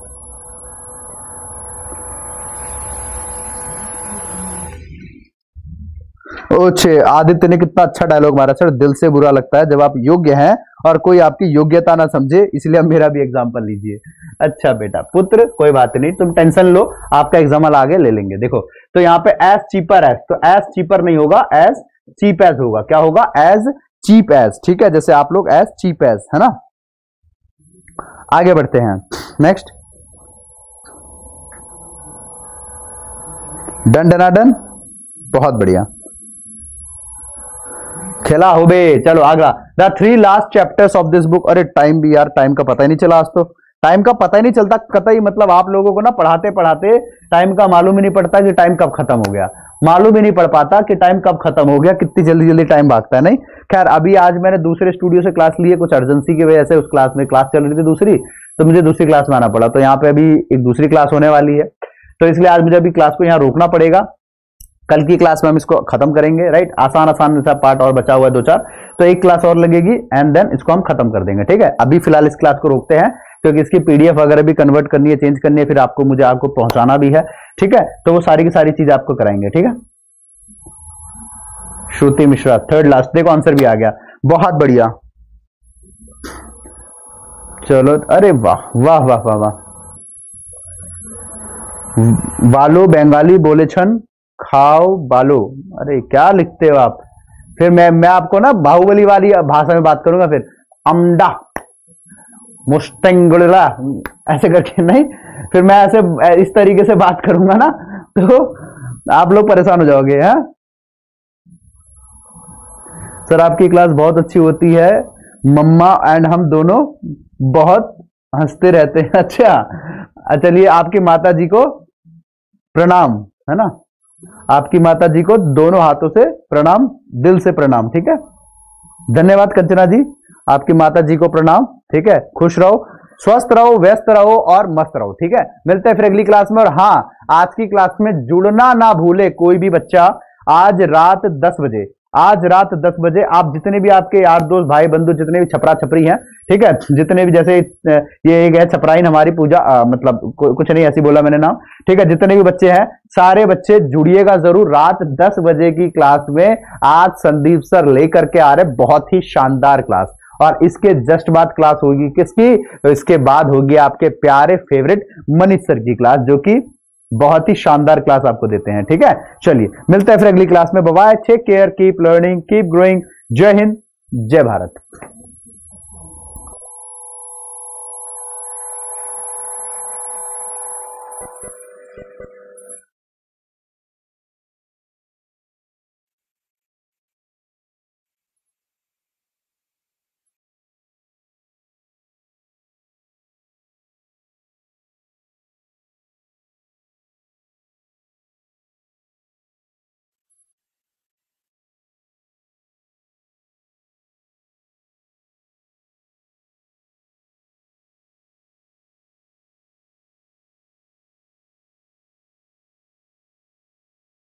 ओछे, आदित्य ने कितना अच्छा डायलॉग मारा, सर दिल से बुरा लगता है जब आप योग्य हैं और कोई आपकी योग्यता ना समझे, इसलिए आप मेरा भी एग्जांपल लीजिए। अच्छा बेटा पुत्र, कोई बात नहीं, तुम टेंशन लो, आपका एग्जाम्पल आगे ले लेंगे। देखो तो यहाँ पे एज चीपर एज, तो एज चीपर नहीं होगा, एज चीप एज होगा, क्या होगा, एज चीप एज, ठीक है, जैसे आप लोग एज चीप एज, है ना। आगे बढ़ते हैं, नेक्स्ट, डन डना डन, बहुत बढ़िया, खेला हो बे। चलो आगे, the three last chapters of this book, अरे टाइम भी यार, टाइम का पता ही नहीं चला आज तो, टाइम का पता ही नहीं चलता कतई, मतलब आप लोगों को ना पढ़ाते पढ़ाते टाइम का मालूम ही नहीं पड़ता कि टाइम कब खत्म हो गया, मालूम ही नहीं पड़ पाता कि टाइम कब खत्म हो गया, कितनी जल्दी जल्दी टाइम भागता है, नहीं। खैर अभी आज मैंने दूसरे स्टूडियो से क्लास ली है, कुछ अर्जेंसी की वजह से उस क्लास में क्लास चल रही थी दूसरी, तो मुझे दूसरी क्लास में आना पड़ा, तो यहाँ पे अभी एक दूसरी क्लास होने वाली है, तो इसलिए आज मुझे अभी क्लास को यहाँ रोकना पड़ेगा, कल की क्लास में हम इसको खत्म करेंगे, राइट, आसान आसान सा पार्ट और बचा हुआ है दो चार, तो एक क्लास और लगेगी एंड देन इसको हम खत्म कर देंगे, ठीक है। अभी फिलहाल इस क्लास को रोकते हैं क्योंकि इसकी पीडीएफ वगैरह भी कन्वर्ट करनी है, चेंज करनी है, फिर आपको मुझे आपको पहुंचाना भी है, ठीक है, तो वो सारी की सारी चीज आपको कराएंगे, ठीक है। श्रुति मिश्रा थर्ड लास्ट, देखो आंसर भी आ गया, बहुत बढ़िया, चलो, अरे वाह वाह वाह वाह वाह, वालो बंगाली बोले छन खाओ बालो, अरे क्या लिखते हो आप, फिर मैं मैं आपको ना बाहुबली वाली भाषा में बात करूंगा, फिर अमडा मुस्तंगुला ऐसे करके नहीं, फिर मैं ऐसे इस तरीके से बात करूंगा ना तो आप लोग परेशान हो जाओगे। हैं सर आपकी क्लास बहुत अच्छी होती है, मम्मा एंड हम दोनों बहुत हंसते रहते हैं। अच्छा चलिए, आपकी माता जी को प्रणाम, है ना, आपकी माता जी को दोनों हाथों से प्रणाम, दिल से प्रणाम, ठीक है, धन्यवाद कंचना जी, आपकी माता जी को प्रणाम, ठीक है, खुश रहो, स्वस्थ रहो, व्यस्त रहो और मस्त रहो, ठीक है। मिलते हैं फिर अगली क्लास में, और हाँ आज की क्लास में जुड़ना ना भूले कोई भी बच्चा, आज रात दस बजे, आज रात दस बजे आप जितने भी आपके यार दोस्त भाई बंधु जितने भी छपरा छपरी हैं, ठीक है, जितने भी, जैसे ये एक है छपराइन हमारी पूजा, आ, मतलब कुछ नहीं ऐसी बोला मैंने नाम, ठीक है, जितने भी बच्चे हैं सारे बच्चे जुड़िएगा जरूर रात दस बजे की क्लास में। आज संदीप सर लेकर के आ रहे बहुत ही शानदार क्लास, और इसके जस्ट बाद क्लास होगी किसकी, तो इसके बाद होगी आपके प्यारे फेवरेट मनीष सर की क्लास, जो कि बहुत ही शानदार क्लास आपको देते हैं, ठीक है। चलिए मिलते हैं फिर अगली क्लास में, bye bye, take care, keep learning, keep growing, जय हिंद, जय भारत।